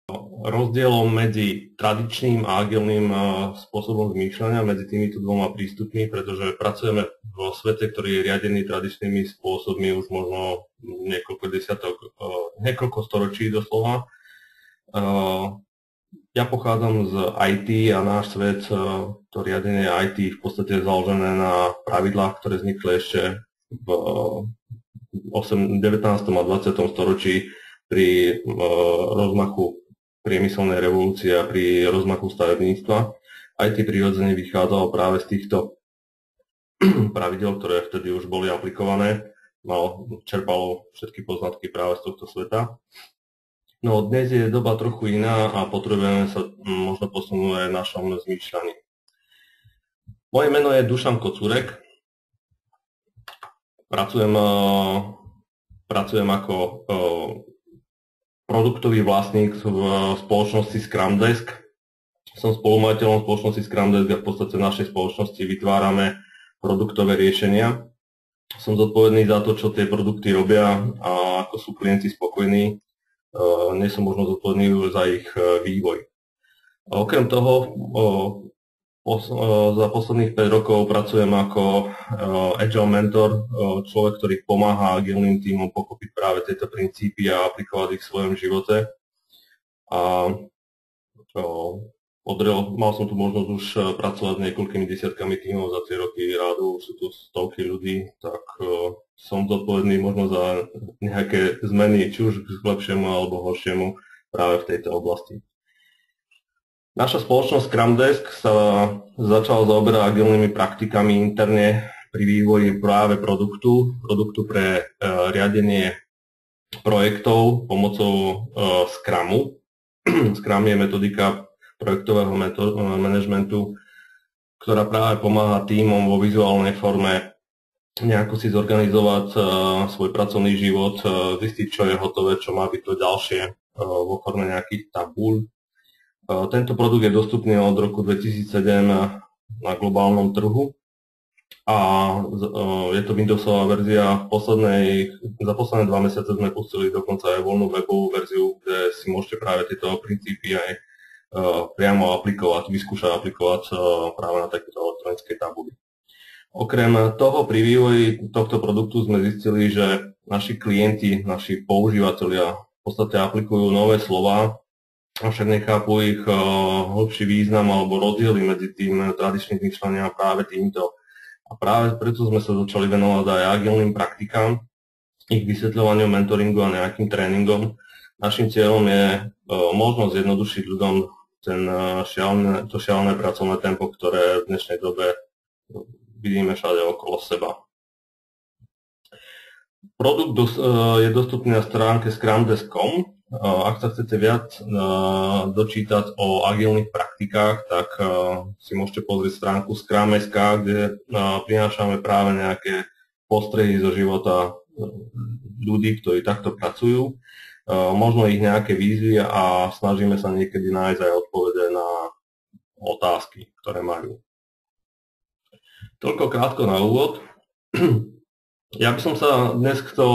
rozdielom medzi tradičným a agilným spôsobom zmýšľania, medzi týmito dvoma prístupmi, pretože pracujeme vo svete, ktorý je riadený tradičnými spôsobmi už možno niekoľko storočí doslova. Ja pochádzam z IT a náš svet, to riadenie IT v podstate je založené na pravidlách, ktoré vznikli ešte v 19. a 20. storočí pri rozmachu priemyselnej revolúcie a pri rozmachu stavebníctva. IT prirodzene vychádzalo práve z týchto pravidel, ktoré vtedy už boli aplikované. Čerpalo všetky poznatky práve z tohto sveta. No dnes je doba trochu iná a potrebujeme sa možno posunúť aj v našom zmýšľaní. Moje meno je Dušan Kocúrek. Pracujem ako produktový vlastník v spoločnosti Scrum Desk. Som spolumajiteľom spoločnosti Scrum Desk a v podstate v našej spoločnosti vytvárame produktové riešenia. Som zodpovedný za to, čo tie produkty robia a ako sú klienti spokojní. Nie som možno zodpovedný za ich vývoj. Okrem toho, za posledných 5 rokov pracujem ako Agile Mentor, človek, ktorý pomáha agilným tímom pochopiť práve tieto princípy a aplikovať ich v svojom živote. A mal som tu možnosť už pracovať s niekoľkými desiatkami tímov za tie roky rádu, sú tu stovky ľudí, tak som zodpovedný možno za nejaké zmeny, či už k lepšiemu alebo horšiemu práve v tejto oblasti. Naša spoločnosť Scrum Desk sa začala zaoberať agilnými praktikami interne pri vývoji práve produktu pre riadenie projektov pomocou Scrumu. Scrum je metodika projektového manažmentu, ktorá práve pomáha tímom vo vizuálnej forme nejako si zorganizovať svoj pracovný život, zistiť, čo je hotové, čo má byť to ďalšie vo forme nejakých tabúľ. Tento produkt je dostupný od roku 2007 na globálnom trhu a je to Windowsová verzia. Za posledné 2 mesiace sme pustili dokonca aj voľnú webovú verziu, kde si môžete práve tieto princípy aj priamo vyskúšať aplikovať práve na takéto elektronické tabuli. Okrem toho, pri vývoji tohto produktu sme zistili, že naši klienti, naši používatelia v podstate aplikujú nové slová, avšak nechápu ich hlbší význam alebo rozdiely medzi tým tradičným zmýšľaním a práve týmto. A práve preto sme sa začali venovať aj agilným praktikám, ich vysvetľovaniu, mentoringu a nejakým tréningom. Našim cieľom je možno zjednodušiť ľuďom to šialené pracovné tempo, ktoré v dnešnej dobe vidíme všade okolo seba. Produkt je dostupný na stránke scrumdesk.com. Ak sa chcete viac dočítať o agilných praktikách, tak si môžete pozrieť stránku Scrum.sk, kde prinášame práve nejaké postrehy zo života ľudí, ktorí takto pracujú, možno ich nejaké výzvy a snažíme sa niekedy nájsť aj odpovede na otázky, ktoré majú. Toľko krátko na úvod. Ja by som sa dnes chcel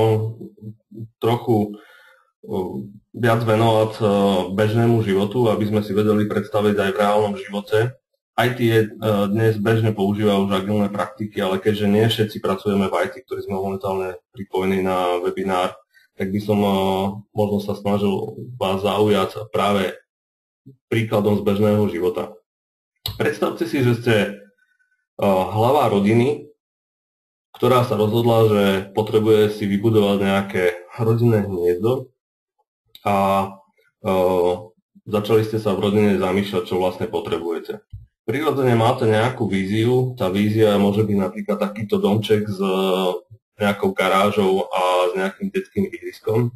trochu viac venovať bežnému životu, aby sme si vedeli predstaviť aj v reálnom živote. IT dnes bežne používa už agilné praktiky, ale keďže nie všetci pracujeme v IT, ktorí sme momentálne pripojení na webinár, tak by som možno sa snažil vás zaujať práve príkladom z bežného života. Predstavte si, že ste hlava rodiny, ktorá sa rozhodla, že potrebuje si vybudovať nejaké rodinné hniezdo a začali ste sa v rodine zamýšľať, čo vlastne potrebujete. Prirodzene máte nejakú víziu, tá vízia môže byť napríklad takýto domček s nejakou garážou a s nejakým detským ihriskom.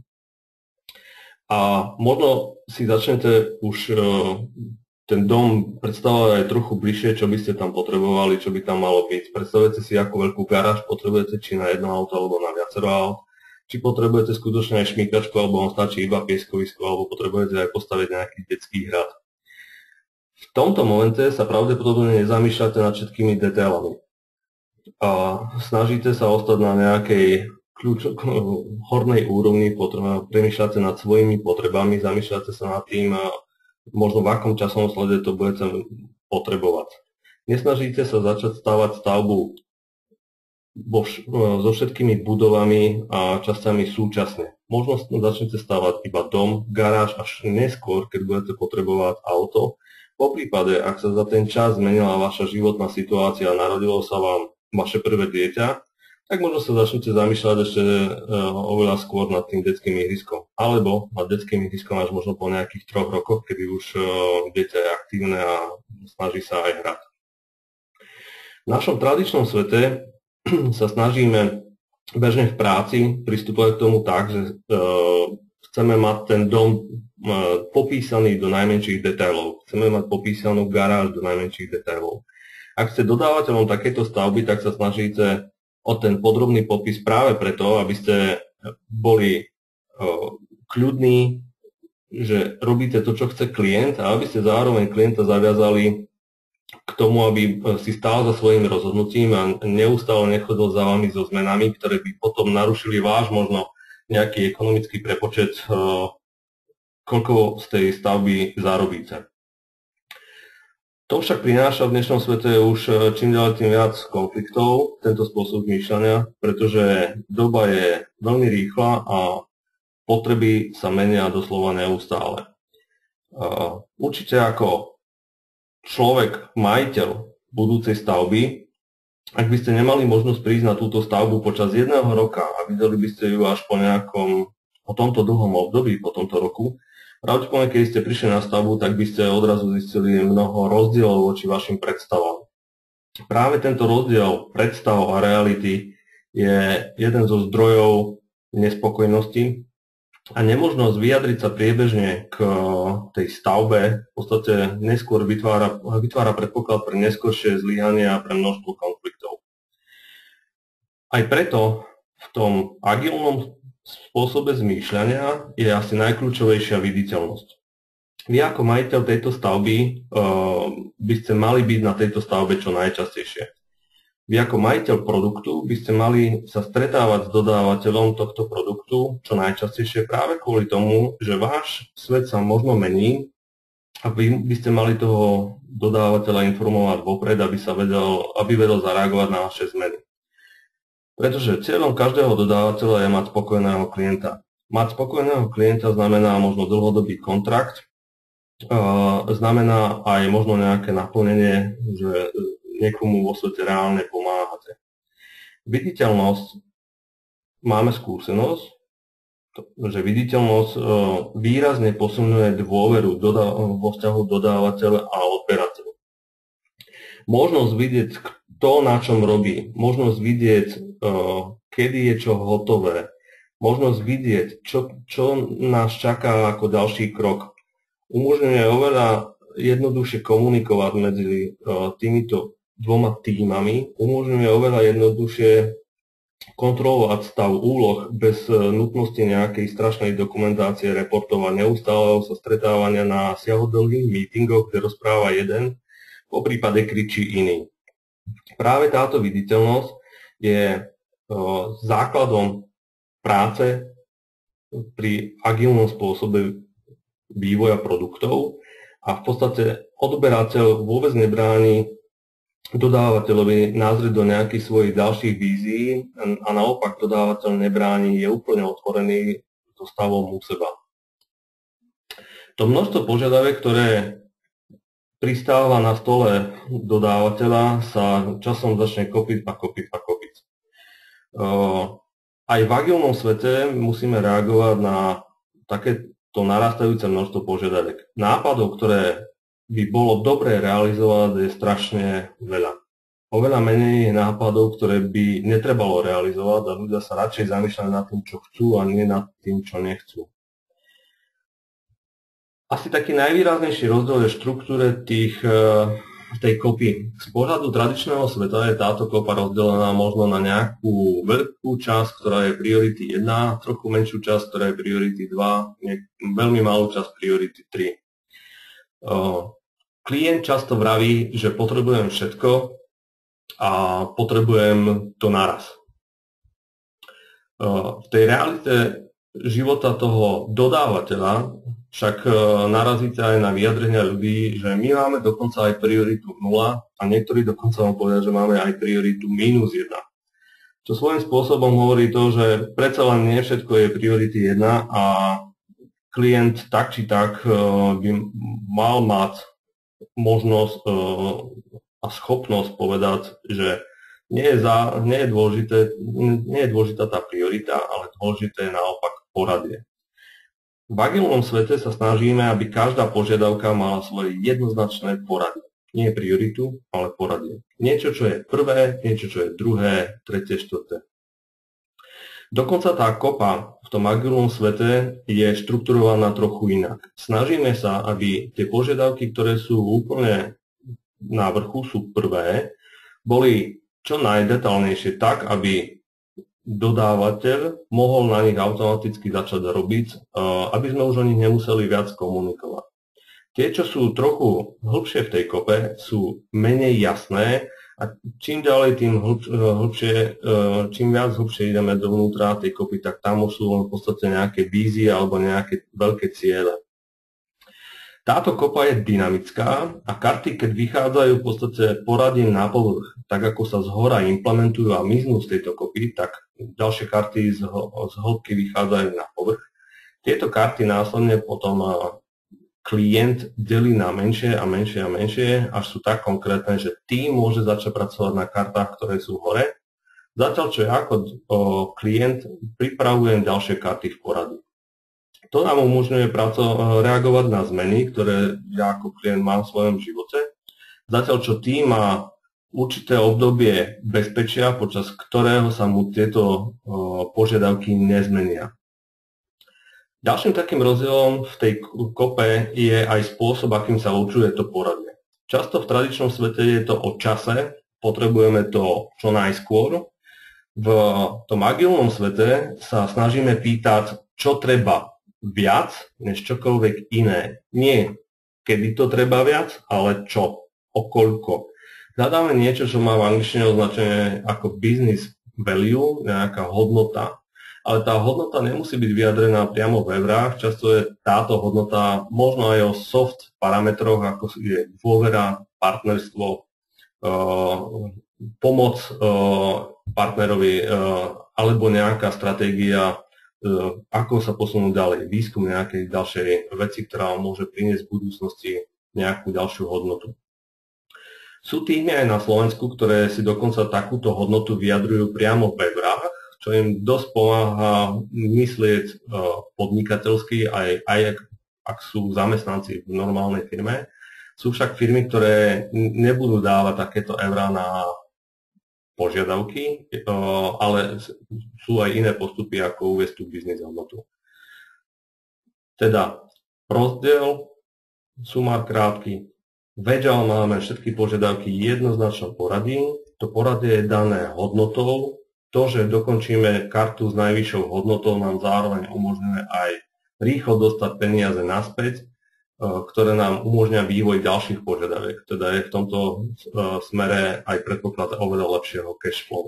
A možno si začnete už ten dom predstavovať aj trochu bližšie, čo by ste tam potrebovali, čo by tam malo byť. Predstavujete si, akú veľkú garáž potrebujete, či na jedno auto alebo na viacero aut. Či potrebujete skutočne aj šmýkačku, alebo vám stačí iba pieskovisko, alebo potrebujete aj postaviť nejaký detský hrad. V tomto momente sa pravdepodobne nezamýšľate nad všetkými detailami. A snažíte sa ostať na nejakej hornej úrovni, premýšľate nad svojimi potrebami, zamýšľate sa nad tým, možno v akom časovom slede to budete potrebovať. Nesnažíte sa začať stavať stavbu so všetkými budovami a časťami súčasne. Možno začnete stavať iba dom, garáž až neskôr, keď budete potrebovať auto. Po prípade, ak sa za ten čas zmenila vaša životná situácia a narodilo sa vám vaše prvé dieťa, tak možno sa začnete zamýšľať ešte oveľa skôr nad tým detským ihriskom. Alebo nad detským ihriskom až možno po nejakých 3 rokoch, kedy už dieťa je aktívne a snaží sa aj hrať. V našom tradičnom svete sa snažíme bežne v práci pristupovať k tomu tak, že chceme mať ten dom popísaný do najmenších detailov. Chceme mať popísanú garáž do najmenších detailov. Ak ste dodávateľom takéto stavby, tak sa snažíte o ten podrobný popis práve preto, aby ste boli kľudní, že robíte to, čo chce klient, a aby ste zároveň klienta zaviazali k tomu, aby si stál za svojím rozhodnutím a neustále nechodil za vami so zmenami, ktoré by potom narušili váš možno nejaký ekonomický prepočet, koľko z tej stavby zarobíte. To však prináša v dnešnom svete už čím ďalej tým viac konfliktov, tento spôsob zmýšľania, pretože doba je veľmi rýchla a potreby sa menia doslova neustále. Určite ako človek, majiteľ budúcej stavby, ak by ste nemali možnosť prísť na túto stavbu počas 1 roka a videli by ste ju až po tomto dlhom období, po tomto roku, pravdepodobne, keď ste prišli na stavbu, tak by ste odrazu zistili mnoho rozdielov voči vašim predstavám. Práve tento rozdiel predstav a reality je jeden zo zdrojov nespokojnosti a nemožnosť vyjadriť sa priebežne k tej stavbe v podstate neskôr vytvára predpoklad pre neskoršie zlyhanie a pre množstvo konfliktov. Aj preto v tom agilnom spôsobe zmýšľania je asi najkľúčovejšia viditeľnosť. Vy ako majiteľ tejto stavby by ste mali byť na tejto stavbe čo najčastejšie. Vy ako majiteľ produktu by ste mali sa stretávať s dodávateľom tohto produktu čo najčastejšie práve kvôli tomu, že váš svet sa možno mení a vy by ste mali toho dodávateľa informovať vopred, aby vedel zareagovať na vaše zmeny. Pretože cieľom každého dodávateľa je mať spokojného klienta. Mať spokojného klienta znamená možno dlhodobý kontrakt, znamená aj možno nejaké naplnenie, že niekomu vo svete reálne pomáhate. Viditeľnosť, máme skúsenosť, že viditeľnosť výrazne posunuje dôveru vo vzťahu dodávateľ a odberateľ. Možnosť vidieť, kto na čom robí, možnosť vidieť, kedy je čo hotové, možnosť vidieť, čo nás čaká ako ďalší krok, umožňuje oveľa jednoduchšie komunikovať medzi týmito dvoma tímami, umožňuje oveľa jednoduchšie kontrolovať stav úloh bez nutnosti nejakej strašnej dokumentácie, reportovať, neustáleho sa stretávania na siahodlhých meetingoch, kde rozpráva jeden, po prípade kričí iný. Práve táto viditeľnosť je základom práce pri agilnom spôsobe vývoja produktov a v podstate odberateľ vôbec nebráni dodávateľovi nazrieť do nejakých svojich ďalších vízií a naopak dodávateľ nebráni, je úplne otvorený so stavom u seba. To množstvo požiadaviek, ktoré pristáva na stole dodávateľa, sa časom začne kopiť a kopiť a kopiť. Aj v agilnom svete musíme reagovať na takéto narastajúce množstvo požiadaviek. Nápadov, ktoré by bolo dobré realizovať, je strašne veľa. Oveľa menej nápadov, ktoré by netrebalo realizovať a ľudia sa radšej zamýšľajú nad tým, čo chcú a nie nad tým, čo nechcú. Asi taký najvýraznejší rozdiel je v štruktúre tej kopy. Z pohľadu tradičného sveta je táto kopa rozdelená možno na nejakú veľkú časť, ktorá je priority 1, trochu menšiu časť, ktorá je priority 2, veľmi malú časť priority 3. Klient často vraví, že potrebujem všetko a potrebujem to naraz. V tej realite života toho dodávateľa však narazíte aj na vyjadrenia ľudí, že my máme dokonca aj prioritu 0 a niektorí dokonca vám povedia, že máme aj prioritu -1. Čo svojím spôsobom hovorí to, že predsa len nie všetko je priority 1 a klient tak či tak by mal mať možnosť a schopnosť povedať, že nie je dôležitá tá priorita, ale dôležité je naopak poradie. V agilnom svete sa snažíme, aby každá požiadavka mala svoje jednoznačné poradie. Nie prioritu, ale poradie. Niečo, čo je prvé, niečo, čo je druhé, tretie, štvrté. Dokonca tá kopa v tom agilnom svete je štrukturovaná trochu inak. Snažíme sa, aby tie požiadavky, ktoré sú úplne na vrchu, sú prvé, boli čo najdetálnejšie tak, aby dodávateľ mohol na nich automaticky začať robiť, aby sme už o nich nemuseli viac komunikovať. Tie, čo sú trochu hlbšie v tej kope, sú menej jasné a čím ďalej, čím viac hlbšie ideme dovnútra tej kopy, tak tam už sú len v podstate nejaké vízie alebo nejaké veľké ciele. Táto kopa je dynamická a karty, keď vychádzajú v podstate poradím na povrch, tak ako sa zhora implementujú a miznú z tejto kopy, tak ďalšie karty z hĺbky vychádzajú na povrch. Tieto karty následne potom klient delí na menšie a menšie a menšie, až sú tak konkrétne, že tým môže začať pracovať na kartách, ktoré sú hore, zatiaľ čo ja ako klient pripravujem ďalšie karty v poradí. To nám umožňuje reagovať na zmeny, ktoré ja ako klient mám v svojom živote, zatiaľ čo tým má určité obdobie bezpečia, počas ktorého sa mu tieto požiadavky nezmenia. Ďalším takým rozdielom v tej kope je aj spôsob, akým sa určuje to poradie. Často v tradičnom svete je to o čase, potrebujeme to čo najskôr. V tom agilnom svete sa snažíme pýtať, čo treba viac než čokoľvek iné. Nie kedy to treba viac, ale čo, okoľko. Hľadáme niečo, čo má v angličtine označené ako business value, nejaká hodnota, ale tá hodnota nemusí byť vyjadrená priamo v eurách. Často je táto hodnota možno aj o soft parametroch, ako je dôvera, partnerstvo, pomoc partnerovi alebo nejaká stratégia, ako sa posunúť ďalej, výskum nejakej ďalšej veci, ktorá môže priniesť v budúcnosti nejakú ďalšiu hodnotu. Sú týmy aj na Slovensku, ktoré si dokonca takúto hodnotu vyjadrujú priamo v eurách, čo im dosť pomáha myslieť podnikateľsky, aj ak sú zamestnanci v normálnej firme. Sú však firmy, ktoré nebudú dávať takéto eurá na požiadavky, ale sú aj iné postupy, ako uviesť tú biznis hodnotu. Teda rozdiel, sumár krátky, v Agile máme všetky požiadavky jednoznačne poradí, to poradie je dané hodnotou, to, že dokončíme kartu s najvyššou hodnotou, nám zároveň umožňuje aj rýchlo dostať peniaze naspäť, ktoré nám umožňujú vývoj ďalších požiadaviek. Teda je v tomto smere aj predpoklad oveľa lepšieho cash flow.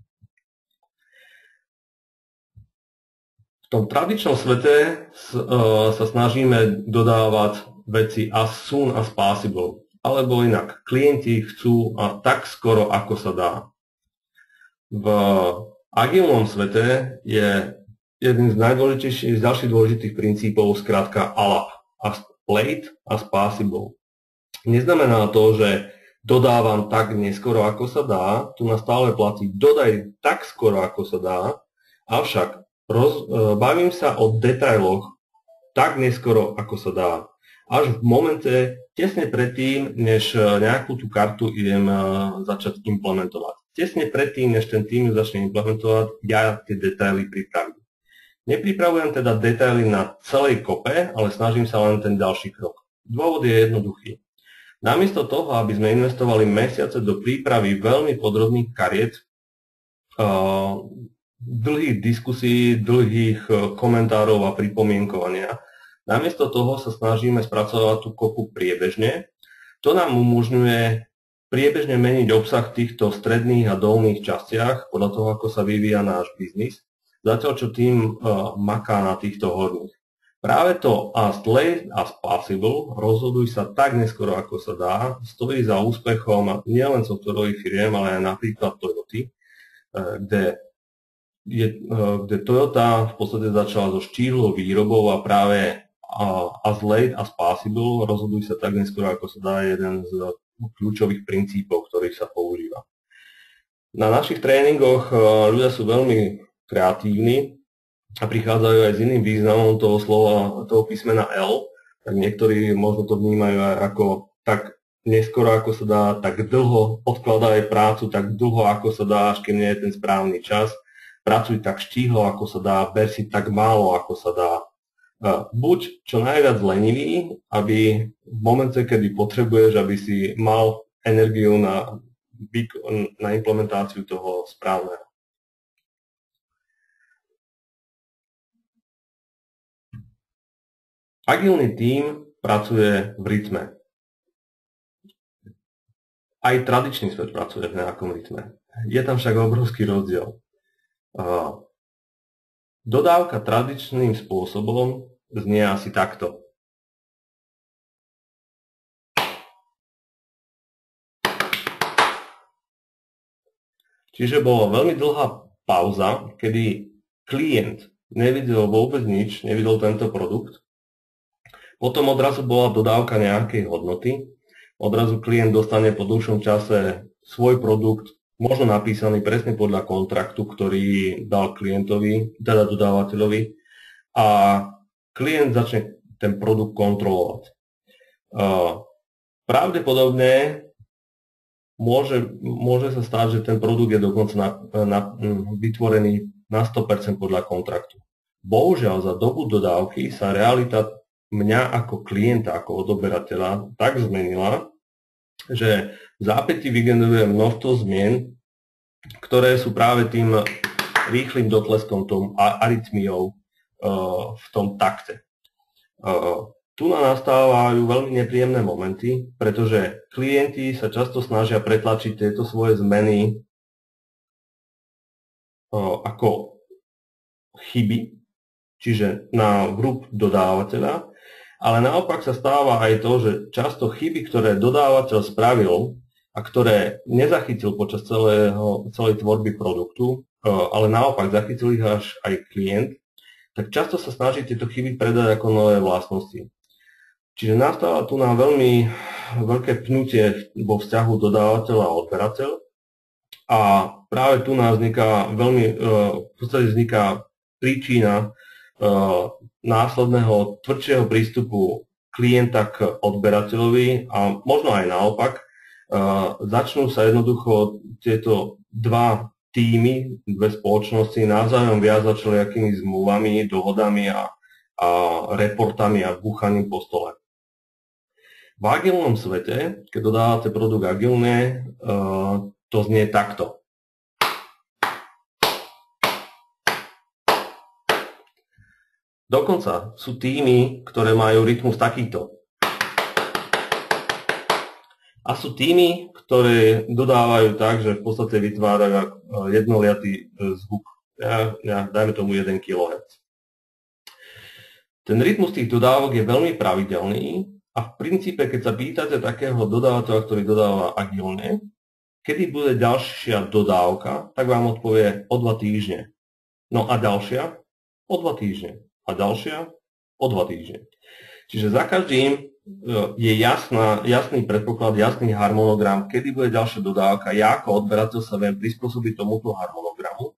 V tom tradičnom svete sa snažíme dodávať veci as soon as possible, alebo inak, klienti chcú a tak skoro, ako sa dá. V agilnom svete je jeden z najdôležitejších, z ďalších dôležitých princípov skrátka ALAP. Late as possible. Neznamená to, že dodávam tak neskoro, ako sa dá, tu nás stále platí dodaj tak skoro, ako sa dá, avšak bavím sa o detailoch tak neskoro, ako sa dá. Až v momente, tesne predtým, než nejakú tú kartu idem začať implementovať. Tesne predtým, než ten tým začne implementovať, ja tie detaily pripravím. Nepripravujem teda detaily na celej kope, ale snažím sa len ten ďalší krok. Dôvod je jednoduchý. Namiesto toho, aby sme investovali mesiace do prípravy veľmi podrobných kariet, dlhých diskusí, dlhých komentárov a pripomienkovania, namiesto toho sa snažíme spracovať tú kopu priebežne. To nám umožňuje priebežne meniť obsah v týchto stredných a dolných častiach podľa toho, ako sa vyvíja náš biznis. zatiaľ čo tým maká na týchto horných. Práve to as late as possible, rozhoduj sa tak neskoro, ako sa dá, stojí za úspechom nielen softwarových firiem, ale aj napríklad Toyoty, kde Toyota v podstate začala so štíhlou výrobou a práve as late as possible, rozhoduj sa tak neskoro, ako sa dá, jeden z kľúčových princípov, ktorých sa používa. Na našich tréningoch ľudia sú veľmi kreatívni a prichádzajú aj s iným významom toho slova, toho písmena L, tak niektorí možno to vnímajú aj ako tak neskoro, ako sa dá, tak dlho, odkladaj prácu tak dlho, ako sa dá, až kým nie je ten správny čas, pracuj tak štíhlo, ako sa dá, ber si tak málo, ako sa dá. Buď čo najviac lenivý, aby v momente, kedy potrebuješ, aby si mal energiu na implementáciu toho správneho. Agilný tím pracuje v rytme. Aj tradičný svet pracuje v nejakom rytme. Je tam však obrovský rozdiel. Dodávka tradičným spôsobom znie asi takto. Čiže bola veľmi dlhá pauza, kedy klient nevidel vôbec nič, nevidel tento produkt. Potom odrazu bola dodávka nejakej hodnoty. Odrazu klient dostane po dlhšom čase svoj produkt, možno napísaný presne podľa kontraktu, ktorý dal klientovi, teda dodávateľovi. A klient začne ten produkt kontrolovať. Pravdepodobne môže sa stať, že ten produkt je dokonca vytvorený na 100% podľa kontraktu. Bohužiaľ, za dobu dodávky sa realita mňa ako klienta, ako odoberateľa tak zmenila, že v zápätí vygeneruje množstvo zmien, ktoré sú práve tým rýchlym dotleskom, tou arytmiou v tom takte. Tu nastávajú veľmi nepríjemné momenty, pretože klienti sa často snažia pretlačiť tieto svoje zmeny ako chyby, čiže na vrúb dodávateľa, ale naopak sa stáva aj to, že často chyby, ktoré dodávateľ spravil a ktoré nezachytil počas celej tvorby produktu, ale naopak zachytil ich až aj klient, tak často sa snaží tieto chyby predať ako nové vlastnosti. Čiže nastáva tu na veľmi veľké pnutie vo vzťahu dodávateľ a odberateľ a práve tu nás vzniká príčina následného tvrdšieho prístupu klienta k odberateľovi a možno aj naopak. Začnú sa jednoducho tieto dva týmy, dve spoločnosti navzájom viazať všelijakými zmluvami, dohodami a reportami a búchaním po stole. V agilnom svete, keď dodávate produkt agilne, to znie takto. Dokonca sú týmy, ktoré majú rytmus takýto. A sú týmy, ktoré dodávajú tak, že v podstate vytvárajú jednoliatý zvuk. Dajme tomu 1 kHz. Ten rytmus tých dodávok je veľmi pravidelný a v princípe, keď sa pýtate takého dodávateľa, ktorý dodáva agilne, kedy bude ďalšia dodávka, tak vám odpovie o 2 týždne. No a ďalšia o 2 týždne. A ďalšia o 2 týždne. Čiže za každým je jasný predpoklad, jasný harmonogram, kedy bude ďalšia dodávka. Ja ako odberateľ sa viem prispôsobiť tomuto harmonogramu.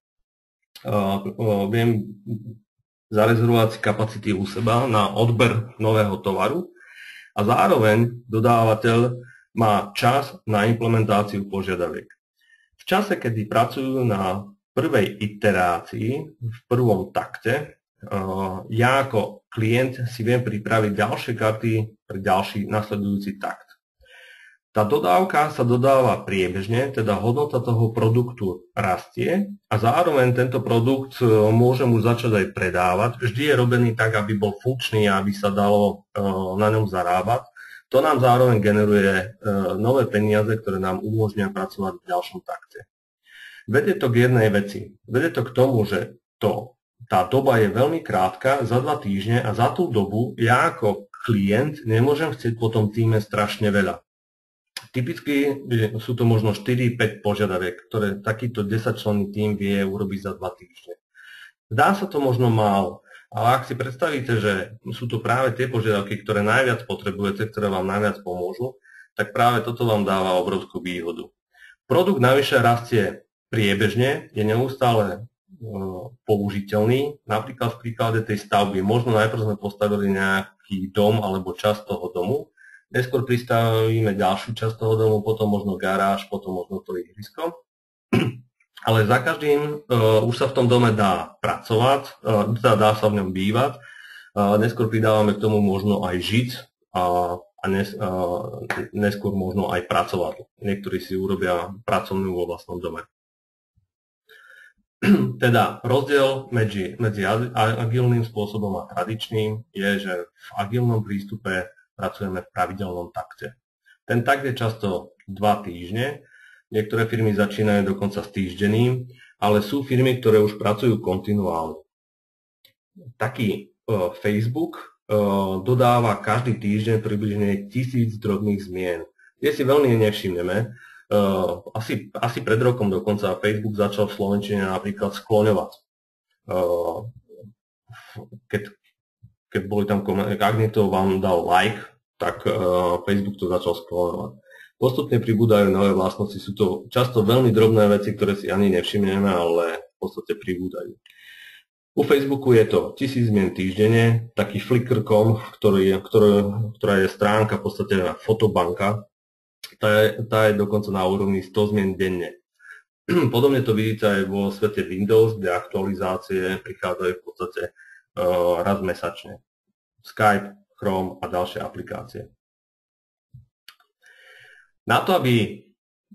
Viem zarezervovať si kapacity u seba na odber nového tovaru a zároveň dodávateľ má čas na implementáciu požiadaviek. V čase, kedy pracujú na prvej iterácii, v prvom takte, ja ako klient si viem pripraviť ďalšie karty pre ďalší nasledujúci takt. Tá dodávka sa dodáva priebežne, teda hodnota toho produktu rastie a zároveň tento produkt môžem už začať aj predávať. Vždy je robený tak, aby bol funkčný a aby sa dalo na ňom zarábať. To nám zároveň generuje nové peniaze, ktoré nám umožnia pracovať v ďalšom takte. Vedie to k jednej veci. Vedie to k tomu, že tá doba je veľmi krátka, za 2 týždne, a za tú dobu ja ako klient nemôžem chcieť po tom týme strašne veľa. Typicky sú to možno 4-5 požiadaviek, ktoré takýto 10-členný tím vie urobiť za 2 týždne. Zdá sa to možno málo, ale ak si predstavíte, že sú to práve tie požiadavky, ktoré najviac potrebujete, ktoré vám najviac pomôžu, tak práve toto vám dáva obrovskú výhodu. Produkt navyše rastie priebežne, je neustále použiteľný. Napríklad v príklade tej stavby, možno najprv sme postavili nejaký dom alebo časť toho domu, neskôr pristavíme ďalšiu časť toho domu, potom možno garáž, potom možno to ihrisko. Ale za každým už sa v tom dome dá pracovať, dá sa v ňom bývať, neskôr pridávame k tomu možno aj žiť a neskôr možno aj pracovať. Niektorí si urobia pracovnú vo vlastnom dome. Teda rozdiel medzi agilným spôsobom a tradičným je, že v agilnom prístupe pracujeme v pravidelnom takte. Ten takt je často 2 týždne, niektoré firmy začínajú dokonca s týždenným, ale sú firmy, ktoré už pracujú kontinuálne. Taký Facebook dodáva každý týždeň približne 1000 drobných zmien, kde si veľmi nevšimneme. Asi pred rokom dokonca Facebook začal v slovenčine napríklad skloňovať. Keď boli tam komentáre, ak niekto vám dal like, tak Facebook to začal skloňovať. Postupne pribúdajú nové vlastnosti, sú to často veľmi drobné veci, ktoré si ani nevšimneme, ale v podstate pribúdajú. U Facebooku je to 1000 zmien týždenne, taký Flickr.com, ktorá je stránka, v podstate fotobanka, tá je dokonca na úrovni 100 zmien denne. Podobne to vidíte aj vo svete Windows, kde aktualizácie prichádzajú v podstate raz mesačne. Skype, Chrome a ďalšie aplikácie. Na to, aby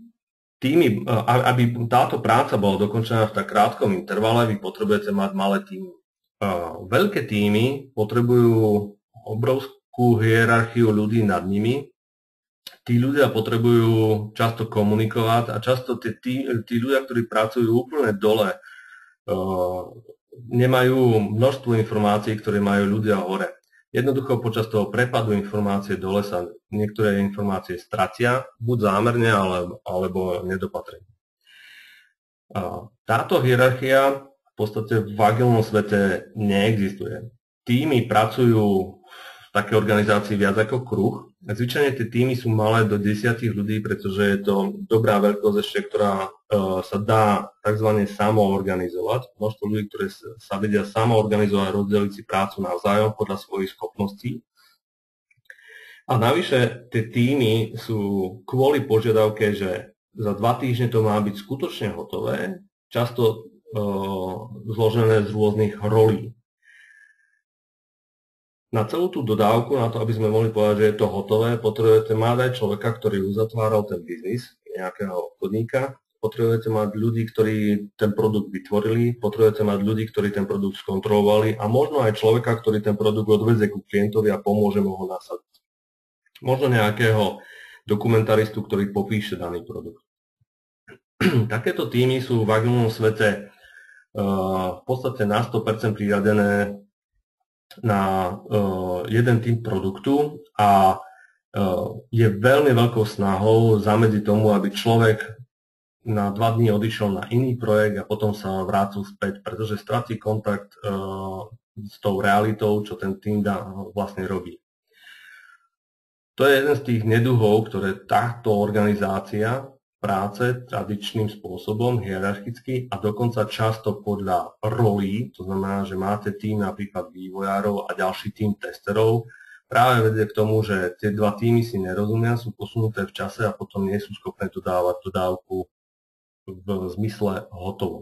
táto práca bola dokončená v tak krátkom intervale, vy potrebujete mať malé týmy. Veľké týmy potrebujú obrovskú hierarchiu ľudí nad nimi. Tí ľudia potrebujú často komunikovať a často tí ľudia, ktorí pracujú úplne dole, nemajú množstvo informácií, ktoré majú ľudia hore. Jednoducho počas toho prepadu informácie dole sa niektoré informácie stratia, buď zámerne, alebo nedopatrene. Táto hierarchia v podstate v agilnom svete neexistuje. Týmy pracujú v takej organizácii viac ako kruh. Zvyčajne tie týmy sú malé do 10 ľudí, pretože je to dobrá veľkosť ešte, ktorá sa dá tzv. Samoorganizovať. Množstvo ľudí, ktoré sa vedia samoorganizovať, rozdeliť si prácu navzájom podľa svojich schopností. A navyše tie týmy sú kvôli požiadavke, že za 2 týždne to má byť skutočne hotové, často zložené z rôznych rolí. Na celú tú dodávku, na to, aby sme mohli povedať, že je to hotové, potrebujete mať aj človeka, ktorý uzatváral ten biznis, nejakého obchodníka, potrebujete mať ľudí, ktorí ten produkt vytvorili, potrebujete mať ľudí, ktorí ten produkt skontrolovali a možno aj človeka, ktorý ten produkt odvezie ku klientovi a pomôže mu ho nasadiť. Možno nejakého dokumentaristu, ktorý popíše daný produkt. Takéto týmy sú v agilnom svete v podstate na 100% priradené na jeden typ produktu a je veľmi veľkou snahou zamedziť tomu, aby človek na 2 dní odišiel na iný projekt a potom sa vrátil späť, pretože stratí kontakt s tou realitou, čo ten tým vlastne robí. To je jeden z tých neduhov, ktoré táto organizácia práce tradičným spôsobom, hierarchicky a dokonca často podľa rolí, to znamená, že máte tým napríklad vývojárov a ďalší tým testerov, práve vedie k tomu, že tie 2 týmy si nerozumia, sú posunuté v čase a potom nie sú schopné dodávať dodávku v zmysle hotovo.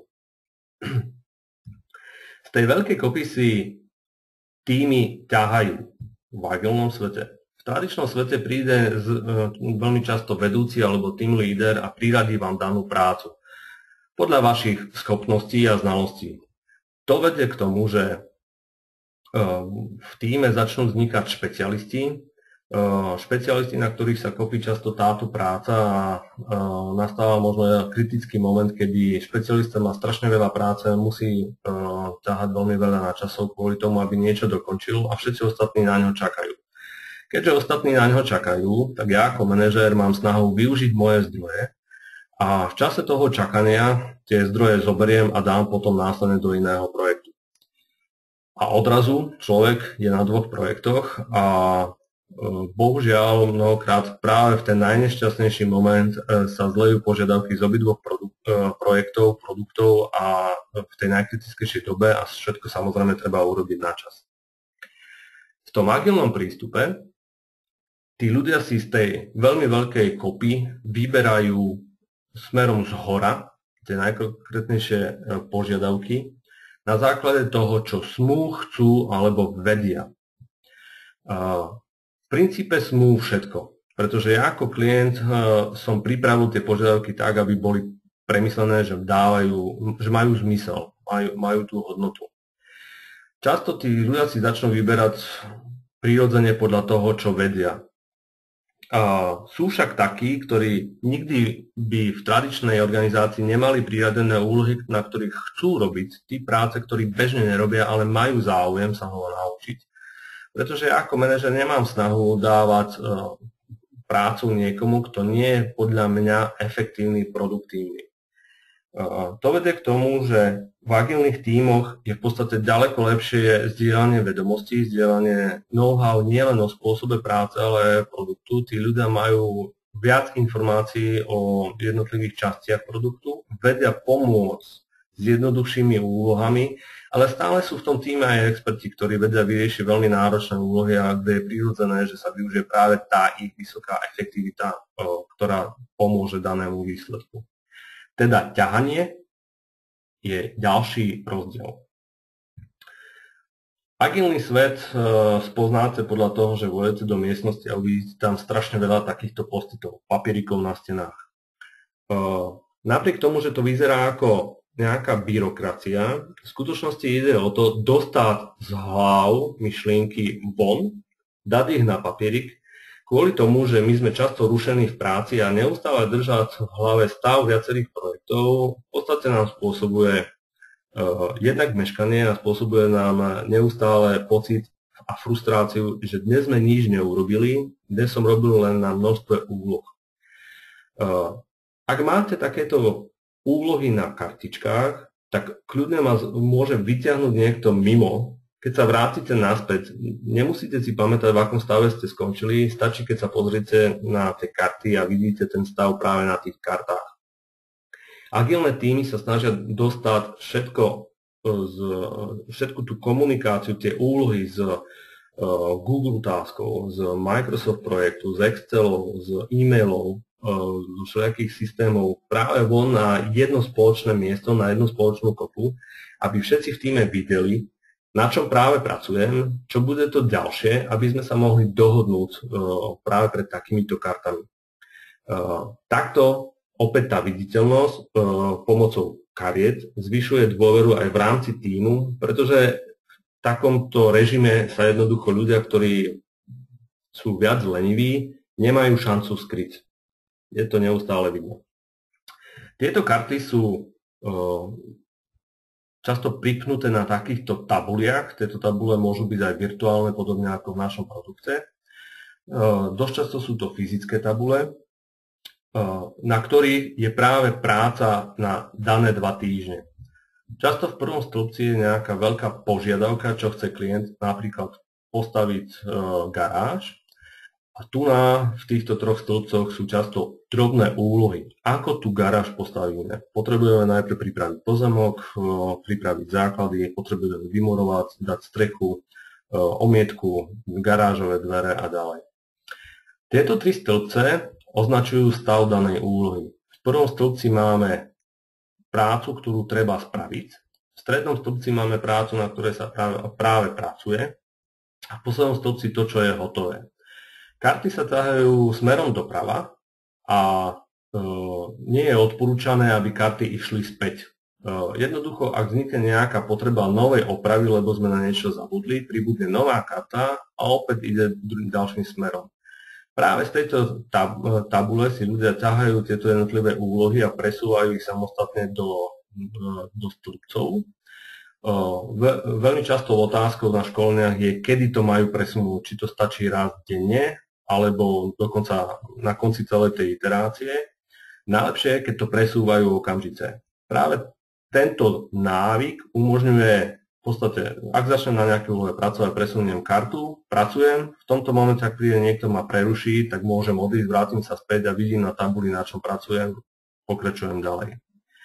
Z tej veľkej kopy si týmy ťahajú v agilnom svete. V tradičnom svete príde veľmi často vedúci alebo team leader a priradí vám danú prácu podľa vašich schopností a znalostí. To vedie k tomu, že v tíme začnú vznikať špecialisti, špecialisti, na ktorých sa kopí často táto práca a nastáva možno kritický moment, kedy špecialista má strašne veľa práce, musí ťahať veľmi veľa nadčasov kvôli tomu, aby niečo dokončil a všetci ostatní na ňo čakajú. Keďže ostatní na ňo čakajú, tak ja ako manažér mám snahu využiť moje zdroje a v čase toho čakania tie zdroje zoberiem a dám potom následne do iného projektu. A odrazu človek je na dvoch projektoch a bohužiaľ mnohokrát práve v ten najnešťastnejší moment sa zlejú požiadavky z obidvoch produktov a v tej najkritickejšej dobe a všetko samozrejme treba urobiť na čas. V tom agilnom prístupe tí ľudia si z tej veľmi veľkej kopy vyberajú smerom zhora tie najkonkrétnejšie požiadavky na základe toho, čo smú, chcú alebo vedia. V princípe smú všetko, pretože ja ako klient som pripravil tie požiadavky tak, aby boli premyslené, že majú zmysel, majú tú hodnotu. Často tí ľudia si začnú vyberať prirodzene podľa toho, čo vedia. Sú však takí, ktorí nikdy by v tradičnej organizácii nemali priradené úlohy, na ktorých chcú robiť, tí práce, ktorí bežne nerobia, ale majú záujem sa ho naučiť. Pretože ja ako manažer nemám snahu dávať prácu niekomu, kto nie je podľa mňa efektívny, produktívny. To vedie k tomu, že v agilných tímoch je v podstate ďaleko lepšie zdieľanie vedomostí, zdieľanie know-how nielen o spôsobe práce, ale aj produktu. Tí ľudia majú viac informácií o jednotlivých častiach produktu, vedia pomôcť s jednoduchšími úlohami, ale stále sú v tom týme aj experti, ktorí vedia vyriešiť veľmi náročné úlohy a kde je prirodzené, že sa využije práve tá ich vysoká efektivita, ktorá pomôže danému výsledku. Teda ťahanie je ďalší rozdiel. Agilný svet spoznáte podľa toho, že vôjdete do miestnosti a uvidíte tam strašne veľa takýchto postitov, papierikov na stenách. Napriek tomu, že to vyzerá ako nejaká byrokracia, v skutočnosti ide o to dostať z hlav myšlienky von, dať ich na papierik, kvôli tomu, že my sme často rušení v práci a neustále držať v hlave stav viacerých projektov v podstate nám spôsobuje jednak meškanie a spôsobuje nám neustále pocit a frustráciu, že dnes sme nič neurobili, dnes som robil len na množstve úloh. Ak máte takéto úlohy na kartičkách, tak kľudne vás môže vyťahnuť niekto mimo. Keď sa vrátite naspäť, nemusíte si pamätať, v akom stave ste skončili, stačí, keď sa pozriete na tie karty a vidíte ten stav práve na tých kartách. Agilné týmy sa snažia dostať všetku tú komunikáciu, tie úlohy z Google Taskov, z Microsoft projektu, z Excelov, z e-mailov, zo všetkých systémov práve von na jedno spoločné miesto, na jednu spoločnú kopu, aby všetci v týme videli, na čom práve pracujem, čo bude to ďalšie, aby sme sa mohli dohodnúť práve pred takýmito kartami. Takto opäť tá viditeľnosť pomocou kariet zvyšuje dôveru aj v rámci tímu, pretože v takomto režime sa jednoducho ľudia, ktorí sú viac leniví, nemajú šancu skryť. Je to neustále vidno. Tieto karty sú často pripnuté na takýchto tabuliach. Tieto tabule môžu byť aj virtuálne, podobne ako v našom produkte. Dosť často sú to fyzické tabule, na ktorých je práve práca na dané 2 týždne. Často v prvom stĺpci je nejaká veľká požiadavka, čo chce klient, napríklad postaviť garáž. A tu v týchto 3 stĺpcoch sú často drobné úlohy. Ako tú garáž postavíme? Potrebujeme najprv pripraviť pozemok, pripraviť základy, potrebujeme vymurovať, dať strechu, omietku, garážové dvere a ďalej. Tieto 3 stĺpce označujú stav danej úlohy. V prvom stĺpci máme prácu, ktorú treba spraviť. V strednom stĺpci máme prácu, na ktorej sa práve pracuje. A v poslednom stĺpci to, čo je hotové. Karty sa ťahajú smerom doprava a nie je odporúčané, aby karty išli späť. Jednoducho, ak vznikne nejaká potreba novej opravy, lebo sme na niečo zabudli, pribudne nová karta a opäť ide ďalším smerom. Práve z tejto tabule si ľudia ťahajú tieto jednotlivé úlohy a presúvajú ich samostatne do stĺpcov. Veľmi častou otázkou na školeniach je, kedy to majú presunúť, či to stačí raz denne, alebo dokonca na konci celej tej iterácie. Najlepšie je, keď to presúvajú okamžite. Práve tento návyk umožňuje v podstate, ak začnem na nejaké úlohe pracovať, presuniem kartu, pracujem, v tomto momente, ak príde niekto ma preruší, tak môžem odísť, vrátim sa späť a vidím na tabuli, na čom pracujem, pokračujem ďalej.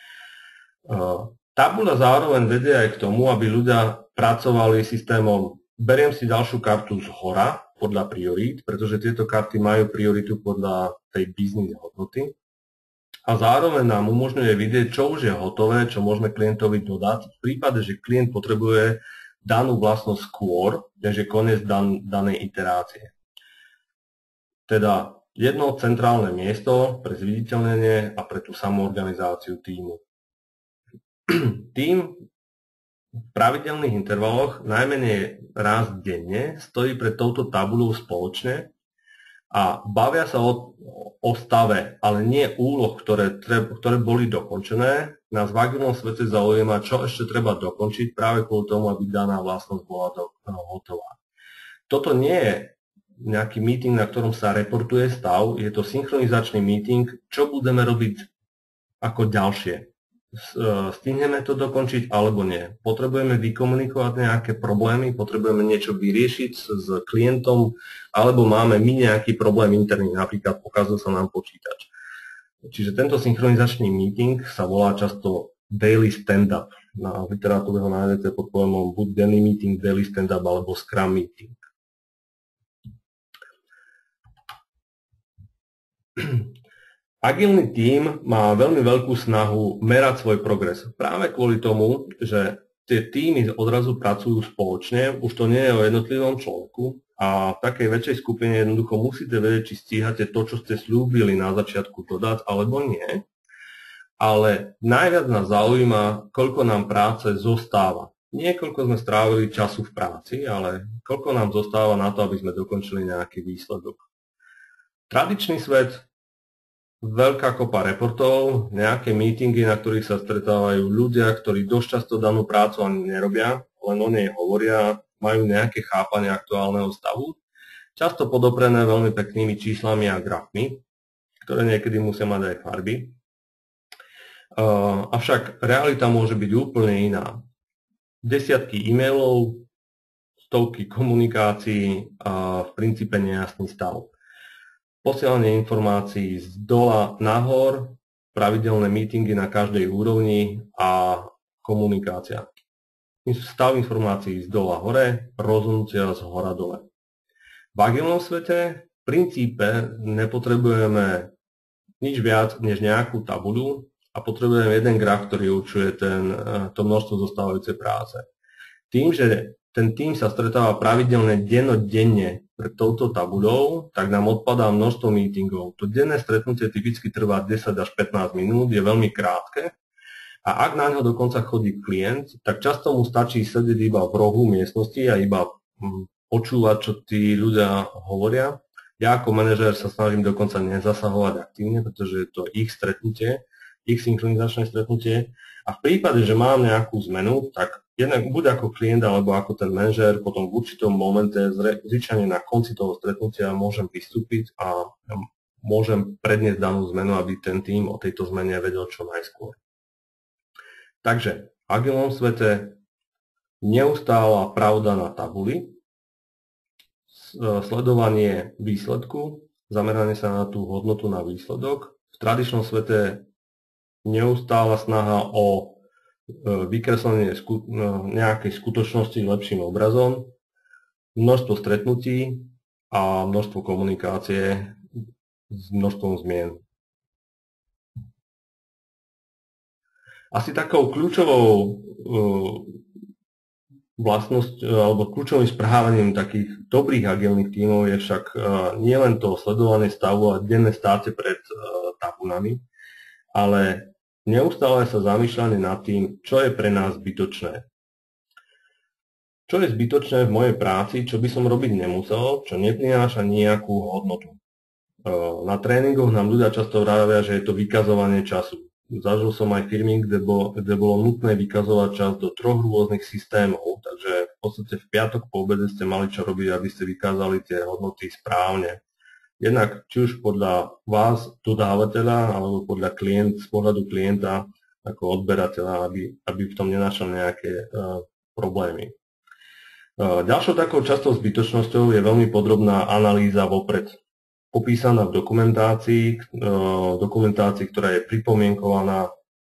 Tabuľa zároveň vedie aj k tomu, aby ľudia pracovali systémom, beriem si ďalšiu kartu z hora podľa priorít, pretože tieto karty majú prioritu podľa tej business hodnoty. A zároveň nám umožňuje vidieť, čo už je hotové, čo môžeme klientovi dodať v prípade, že klient potrebuje danú vlastnosť skôr, než je koniec danej iterácie. Teda jedno centrálne miesto pre zviditeľnenie a pre tú samoorganizáciu tímu. Tím v pravidelných intervaloch najmenej raz denne stojí pred touto tabulou spoločne a bavia sa o stave, ale nie úloh, ktoré boli dokončené. Nás v agilnom svete zaujíma, čo ešte treba dokončiť práve kvôli tomu, aby daná vlastnosť bola hotová. Toto nie je nejaký meeting, na ktorom sa reportuje stav, je to synchronizačný meeting, čo budeme robiť ako ďalšie. Stihneme to dokončiť alebo nie. Potrebujeme vykomunikovať nejaké problémy, potrebujeme niečo vyriešiť s klientom, alebo máme my nejaký problém interný, napríklad pokazil sa nám počítač. Čiže tento synchronizačný meeting sa volá často daily stand-up. Na literatúre ho nájdete pod pojmom buď daily meeting, daily stand-up alebo scrum meeting. Agilný tím má veľmi veľkú snahu merať svoj progres. Práve kvôli tomu, že tie týmy odrazu pracujú spoločne, už to nie je o jednotlivom človeku a v takej väčšej skupine jednoducho musíte vedieť, či stíhate to, čo ste slúbili na začiatku dodať, alebo nie. Ale najviac nás zaujíma, koľko nám práce zostáva. Nie koľko sme strávili času v práci, ale koľko nám zostáva na to, aby sme dokončili nejaký výsledok. Tradičný svet, veľká kopa reportov, nejaké meetingy, na ktorých sa stretávajú ľudia, ktorí dosť často danú prácu ani nerobia, len o nej hovoria, majú nejaké chápanie aktuálneho stavu, často podoprené veľmi peknými číslami a grafmi, ktoré niekedy musia mať aj farby. Avšak realita môže byť úplne iná. Desiatky e-mailov, stovky komunikácií a v princípe nejasný stav. Posielanie informácií z dola nahor, pravidelné meetingy na každej úrovni a komunikácia. Stav informácií z dola hore, rozhodnutia z hora dole. V agilnom svete v princípe nepotrebujeme nič viac než nejakú tabuľu a potrebujeme jeden graf, ktorý určuje to množstvo zostávajúcej práce. Tým, že ten tím sa stretáva pravidelne dennodenne pred touto tabuľou, tak nám odpadá množstvo meetingov. To denné stretnutie typicky trvá 10 až 15 minút, je veľmi krátke a ak na ňo dokonca chodí klient, tak často mu stačí sedieť iba v rohu miestnosti a iba počúvať, čo tí ľudia hovoria. Ja ako manažér sa snažím dokonca nezasahovať aktívne, pretože je to ich stretnutie, ich synchronizačné stretnutie a v prípade, že mám nejakú zmenu, tak jednak buď ako klient alebo ako ten manažér potom v určitom momente zvyčajne na konci toho stretnutia môžem vystúpiť a môžem predniesť danú zmenu, aby ten tím o tejto zmene vedel čo najskôr. Takže v agilnom svete neustála pravda na tabuli, sledovanie výsledku, zameranie sa na tú hodnotu na výsledok. V tradičnom svete neustála snaha o vykreslenie nejakej skutočnosti lepším obrazom, množstvo stretnutí a množstvo komunikácie s množstvom zmien. Asi takou kľúčovou vlastnosť alebo kľúčovým správaním takých dobrých agilných tímov je však nielen to sledovanie stavu a denné státe pred tabulami, ale neustále sa zamýšľanie nad tým, čo je pre nás zbytočné. Čo je zbytočné v mojej práci, čo by som robiť nemusel, čo neprináša nejakú hodnotu. Na tréningoch nám ľudia často vravia, že je to vykazovanie času. Zažil som aj firmy, kde bolo nutné vykazovať čas do 3 rôznych systémov, takže v podstate v piatok po obede ste mali čo robiť, aby ste vykázali tie hodnoty správne. Jednak či už podľa vás, dodávateľa, alebo z pohľadu klienta ako odberateľa, aby v tom nenašiel nejaké problémy. Ďalšou takou častou zbytočnosťou je veľmi podrobná analýza vopred. Popísaná v dokumentácii, ktorá je pripomienkovaná,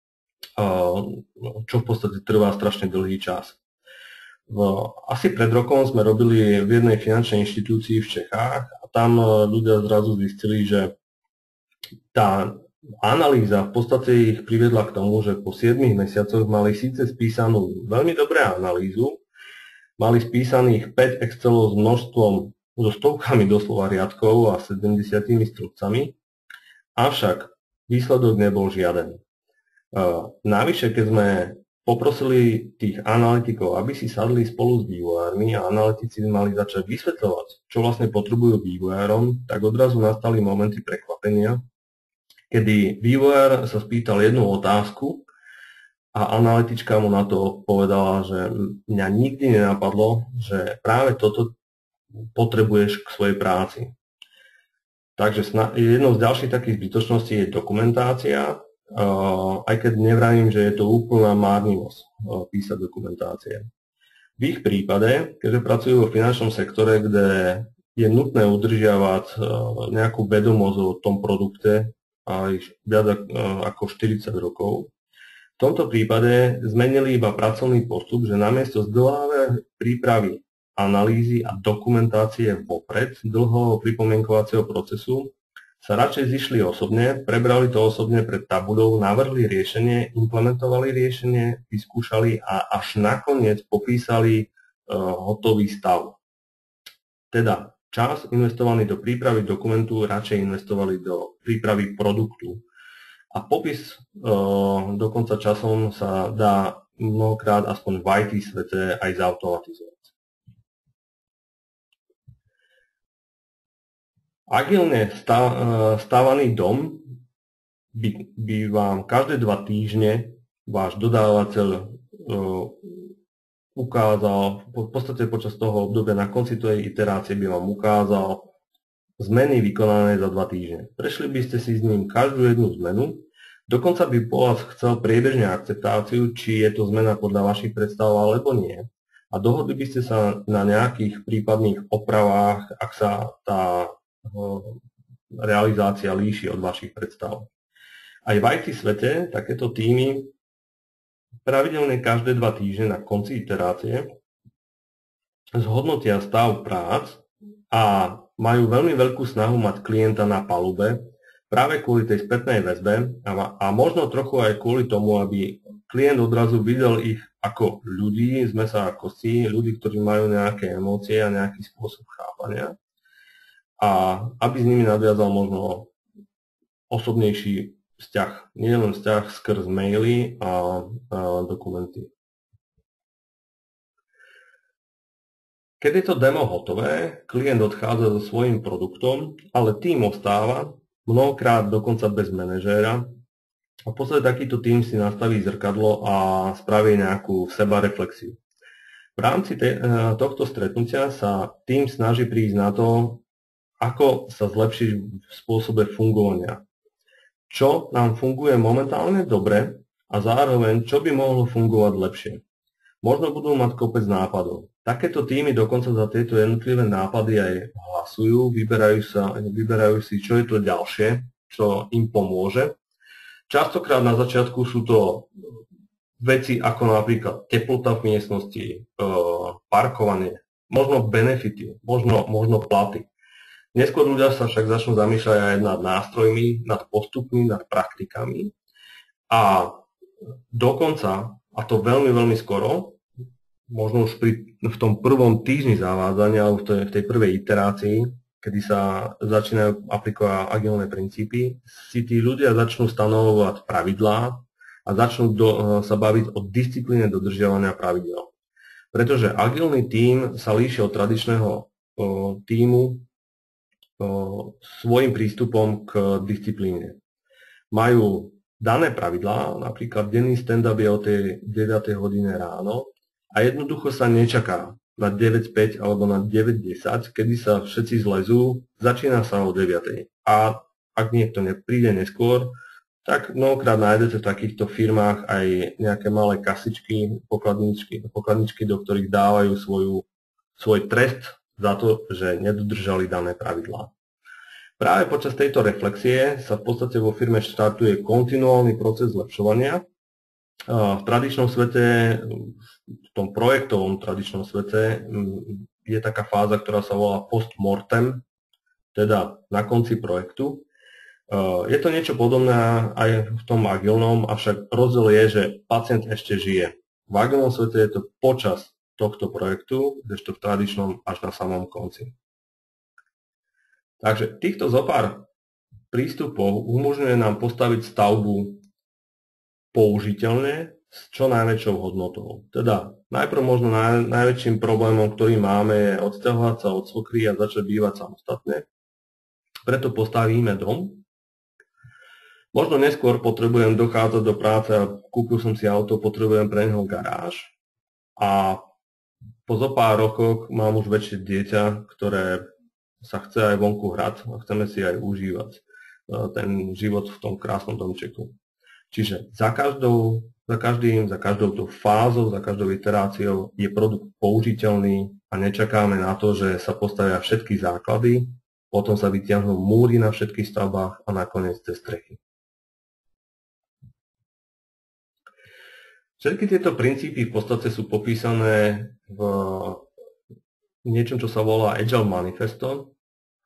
čo v podstate trvá strašne dlhý čas. Asi pred rokom sme robili v jednej finančnej inštitúcii v Čechách a tam ľudia zrazu zistili, že tá analýza v podstate ich priviedla k tomu, že po 7 mesiacoch mali síce spísanú veľmi dobrú analýzu, mali spísaných 5 Excelov s množstvom, so stovkami doslova riadkov a 70 strupcami, avšak výsledok nebol žiaden. Navyše, keď sme poprosili tých analytikov, aby si sadli spolu s vývojármi a analytici mali začať vysvetľovať, čo vlastne potrebujú vývojárom, tak odrazu nastali momenty prekvapenia, kedy vývojár sa spýtal jednu otázku a analytička mu na to povedala, že mňa nikdy nenapadlo, že práve toto potrebuješ k svojej práci. Takže jednou z ďalších takých zbytočností je dokumentácia, aj keď nevravím, že je to úplná márnivosť písať dokumentácie. V ich prípade, keďže pracujú vo finančnom sektore, kde je nutné udržiavať nejakú vedomosť o tom produkte aj viac ako 40 rokov, v tomto prípade zmenili iba pracovný postup, že namiesto zdĺhavej prípravy analýzy a dokumentácie vopred dlhého pripomienkovacieho procesu sa radšej zišli osobne, prebrali to osobne pred tabuľou, navrhli riešenie, implementovali riešenie, vyskúšali a až nakoniec popísali hotový stav. Teda čas investovaný do prípravy dokumentu radšej investovali do prípravy produktu. A popis dokonca časom sa dá mnohokrát aspoň v IT svete aj zautomatizovať. Agilne stávaný dom by vám každé 2 týždne váš dodávateľ ukázal, v podstate počas toho obdobia na konci tej iterácie by vám ukázal zmeny vykonané za 2 týždne. Prešli by ste si s ním každú jednu zmenu, dokonca by po vás chcel priebežne akceptáciu, či je to zmena podľa vašich predstav alebo nie. A dohodli by ste sa na nejakých prípadných opravách, ak sa tá realizácia líši od vašich predstav. Aj v IT svete takéto týmy pravidelne každé 2 týždne na konci iterácie zhodnotia stav prác a majú veľmi veľkú snahu mať klienta na palube práve kvôli tej spätnej väzbe a možno trochu aj kvôli tomu, aby klient odrazu videl ich ako ľudí z mäsa a kostí, ľudí, ktorí majú nejaké emócie a nejaký spôsob chápania. A aby s nimi nadviazal možno osobnejší vzťah, nie len vzťah skrz maily a dokumenty. Keď je to demo hotové, klient odchádza so svojím produktom, ale tým ostáva, mnohokrát dokonca bez manažéra. A v podstate takýto tým si nastaví zrkadlo a spraví nejakú sebareflexiu. V rámci tohto stretnutia sa tým snaží prísť na to, ako sa zlepšiť v spôsobe fungovania. Čo nám funguje momentálne dobre a zároveň čo by mohlo fungovať lepšie. Možno budú mať kopec nápadov. Takéto týmy dokonca za tieto jednotlivé nápady aj hlasujú, vyberajú si, čo je to ďalšie, čo im pomôže. Častokrát na začiatku sú to veci ako napríklad teplota v miestnosti, parkovanie, možno benefity, možno platy. Neskôr ľudia sa však začnú zamýšľať aj nad nástrojmi, nad postupmi, nad praktikami a dokonca, a to veľmi, veľmi skoro, možno už v tom prvom týždni zavádzania alebo v tej prvej iterácii, kedy sa začínajú aplikovať agilné princípy, si tí ľudia začnú stanovovať pravidlá a začnú sa baviť o disciplíne dodržiavania pravidel. Pretože agilný tím sa líši od tradičného tímu svojím prístupom k disciplíne. Majú dané pravidlá, napríklad denný stand-up je o tej 9. hodine ráno a jednoducho sa nečaká na 9:05 alebo na 9:10, kedy sa všetci zlezú, začína sa o 9:00. A ak niekto príde neskôr, tak mnohokrát nájdete v takýchto firmách aj nejaké malé kasičky, pokladničky, do ktorých dávajú svoj trest za to, že nedodržali dané pravidlá. Práve počas tejto reflexie sa v podstate vo firme štartuje kontinuálny proces zlepšovania. V tradičnom svete, v tom projektovom tradičnom svete je taká fáza, ktorá sa volá post-mortem, teda na konci projektu. Je to niečo podobné aj v tom agilnom, avšak rozdiel je, že pacient ešte žije. V agilnom svete je to počas tohto projektu, kdežto v tradičnom až na samom konci. Takže týchto zopár prístupov umožňuje nám postaviť stavbu použiteľne s čo najväčšou hodnotou. Teda najprv možno najväčším problémom, ktorý máme, je odsťahovať sa od svokry a začať bývať samostatne. Preto postavíme dom. Možno neskôr potrebujem dochádzať do práce a kúpil som si auto, potrebujem pre neho garáž. A po zo pár rokoch mám už väčšie dieťa, ktoré sa chce aj vonku hrať a chceme si aj užívať ten život v tom krásnom domčeku. Čiže za každou tou fázou, za každou iteráciou je produkt použiteľný a nečakáme na to, že sa postavia všetky základy, potom sa vytiahnú múry na všetkých stavbách a nakoniec cez strechy. Všetky tieto princípy v podstate sú popísané v niečom, čo sa volá Agile Manifesto.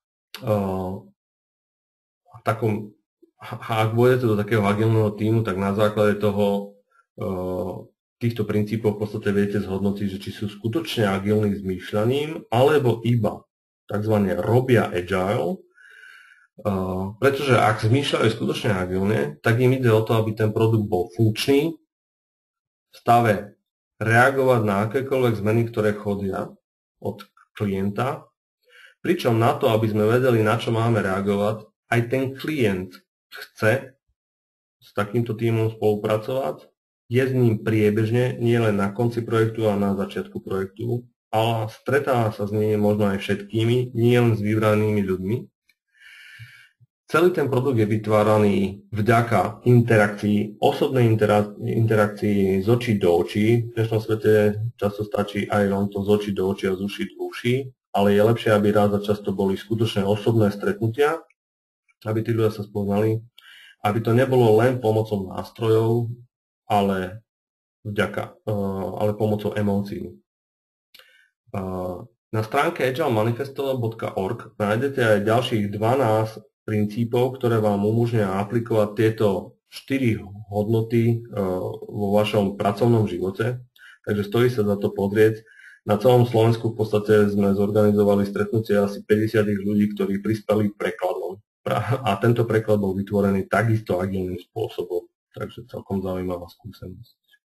Ak vôjdete do takého agilného tímu, tak na základe týchto princípov v podstate viete zhodnotiť, že či sú skutočne agilní zmýšľaním, alebo iba tzv. Robia agile, pretože ak zmýšľajú skutočne agilne, tak im ide o to, aby ten produkt bol funkčný, v stave reagovať na akékoľvek zmeny, ktoré chodia od klienta, pričom na to, aby sme vedeli, na čo máme reagovať, aj ten klient chce s takýmto tímom spolupracovať, je s ním priebežne, nie len na konci projektu a na začiatku projektu, ale stretáva sa s nimi možno aj všetkými, nie len s vybranými ľuďmi. Celý ten produkt je vytváraný vďaka interakcii, osobnej interakcii z očí do očí. V dnešnom svete často stačí aj len to z očí do očí a z uší do uší, ale je lepšie, aby raz za často boli skutočne osobné stretnutia, aby tí ľudia sa spoznali, aby to nebolo len pomocou nástrojov, ale pomocou emócií. Na stránke agilemanifesto.org nájdete aj ďalších 12 princípov, ktoré vám umožňujú aplikovať tieto 4 hodnoty vo vašom pracovnom živote. Takže stojí sa za to pozrieť. Na celom Slovensku v podstate sme zorganizovali stretnutie asi 50 ľudí, ktorí prispeli prekladom. A tento preklad bol vytvorený takisto agilným spôsobom. Takže celkom zaujímavá skúsenosť.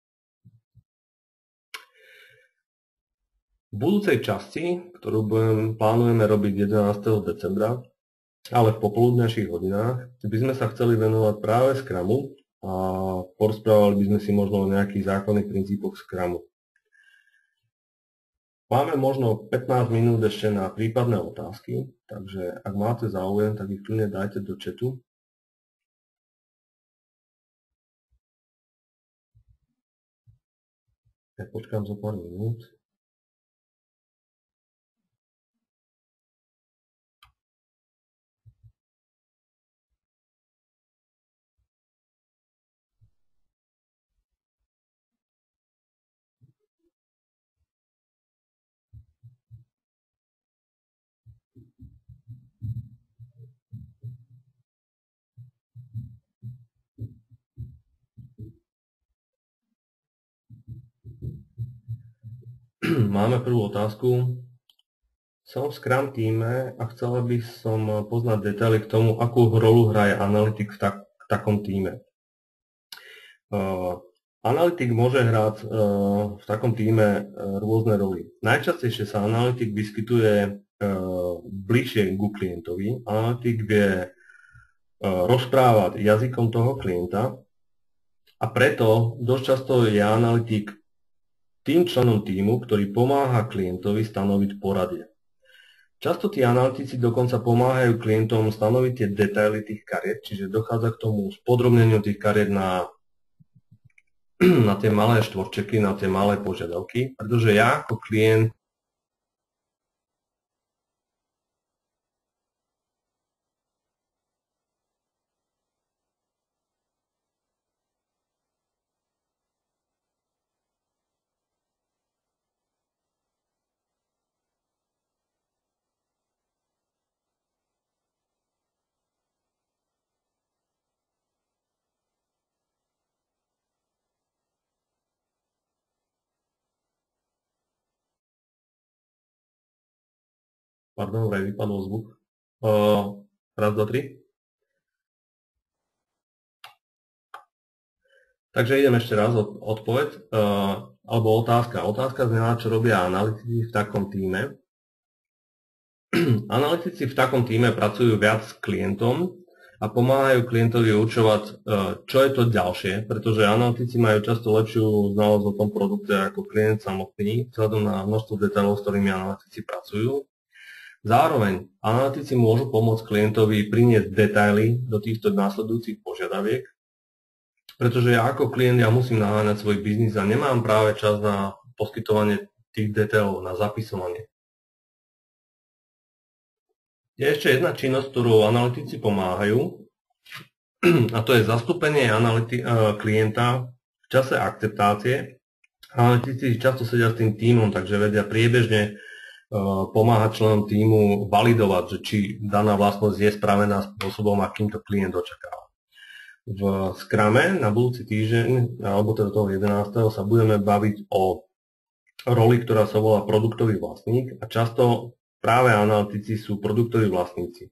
V budúcej časti, ktorú plánujeme robiť 11. decembra, ale v popoludnejších hodinách, by sme sa chceli venovať práve Scrumu a porozprávali by sme si možno o nejakých základných princípoch Scrumu. Máme možno 15 minút ešte na prípadné otázky, takže ak máte záujem, tak ich kľudne dajte do chatu. Ja počkám za pár minút. Máme prvú otázku. Som v Scrum tíme a chcela by som poznať detaily k tomu, akú rolu hraje analytik v takom tíme. Analytik môže hrať v takom tíme rôzne roly. Najčastejšie sa analytik vyskytuje bližšie ku klientovi. Analytik vie rozprávať jazykom toho klienta a preto dosť často je analytik tým členom tímu, ktorý pomáha klientovi stanoviť poradie. Často tí analytici dokonca pomáhajú klientom stanoviť tie detaily tých kariet, čiže dochádza k tomu spodrobneniu tých kariet na tie malé štvorčeky, na tie malé požiadavky, pretože ja ako klient Pardon, vraj vypadol zvuk. Raz, dva, tri. Takže idem ešte raz odpoveď, alebo otázka. Otázka znamená, čo robia analytici v takom tíme. Analytici v takom tíme pracujú viac s klientom a pomáhajú klientovi určovať, čo je to ďalšie, pretože analytici majú často lepšiu znalosť o tom produkte ako klient samotný, vzhľadom na množstvo detailov, s ktorými analytici pracujú. Zároveň analytici môžu pomôcť klientovi priniesť detaily do týchto následujúcich požiadaviek, pretože ja ako klient musím naháňať svoj biznis a nemám práve čas na poskytovanie tých detailov, na zapisovanie. Je ešte jedna činnosť, ktorú analytici pomáhajú, a to je zastúpenie klienta v čase akceptácie. Analytici často sedia s tým tímom, takže vedia priebežne pomáhať členom tímu validovať, že či daná vlastnosť je spravená spôsobom, akým to klient očakáva. V Scrume na budúci týždeň, alebo teda toho 11. sa budeme baviť o roli, ktorá sa volá produktový vlastník a často práve analytici sú produktoví vlastníci.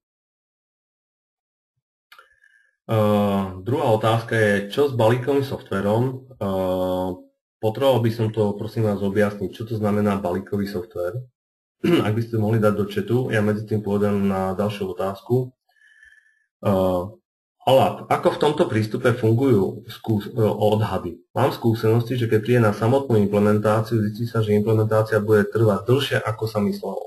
Druhá otázka je, čo s balíkovým softverom? Potreboval by som to, prosím vás, objasniť, čo to znamená balíkový softver. Ak by ste mohli dať do chatu, ja medzi tým pôjdem na ďalšiu otázku. Ale ako v tomto prístupe fungujú odhady? Mám skúsenosti, že keď príde na samotnú implementáciu, zistí sa, že implementácia bude trvať dlhšie, ako sa myslelo.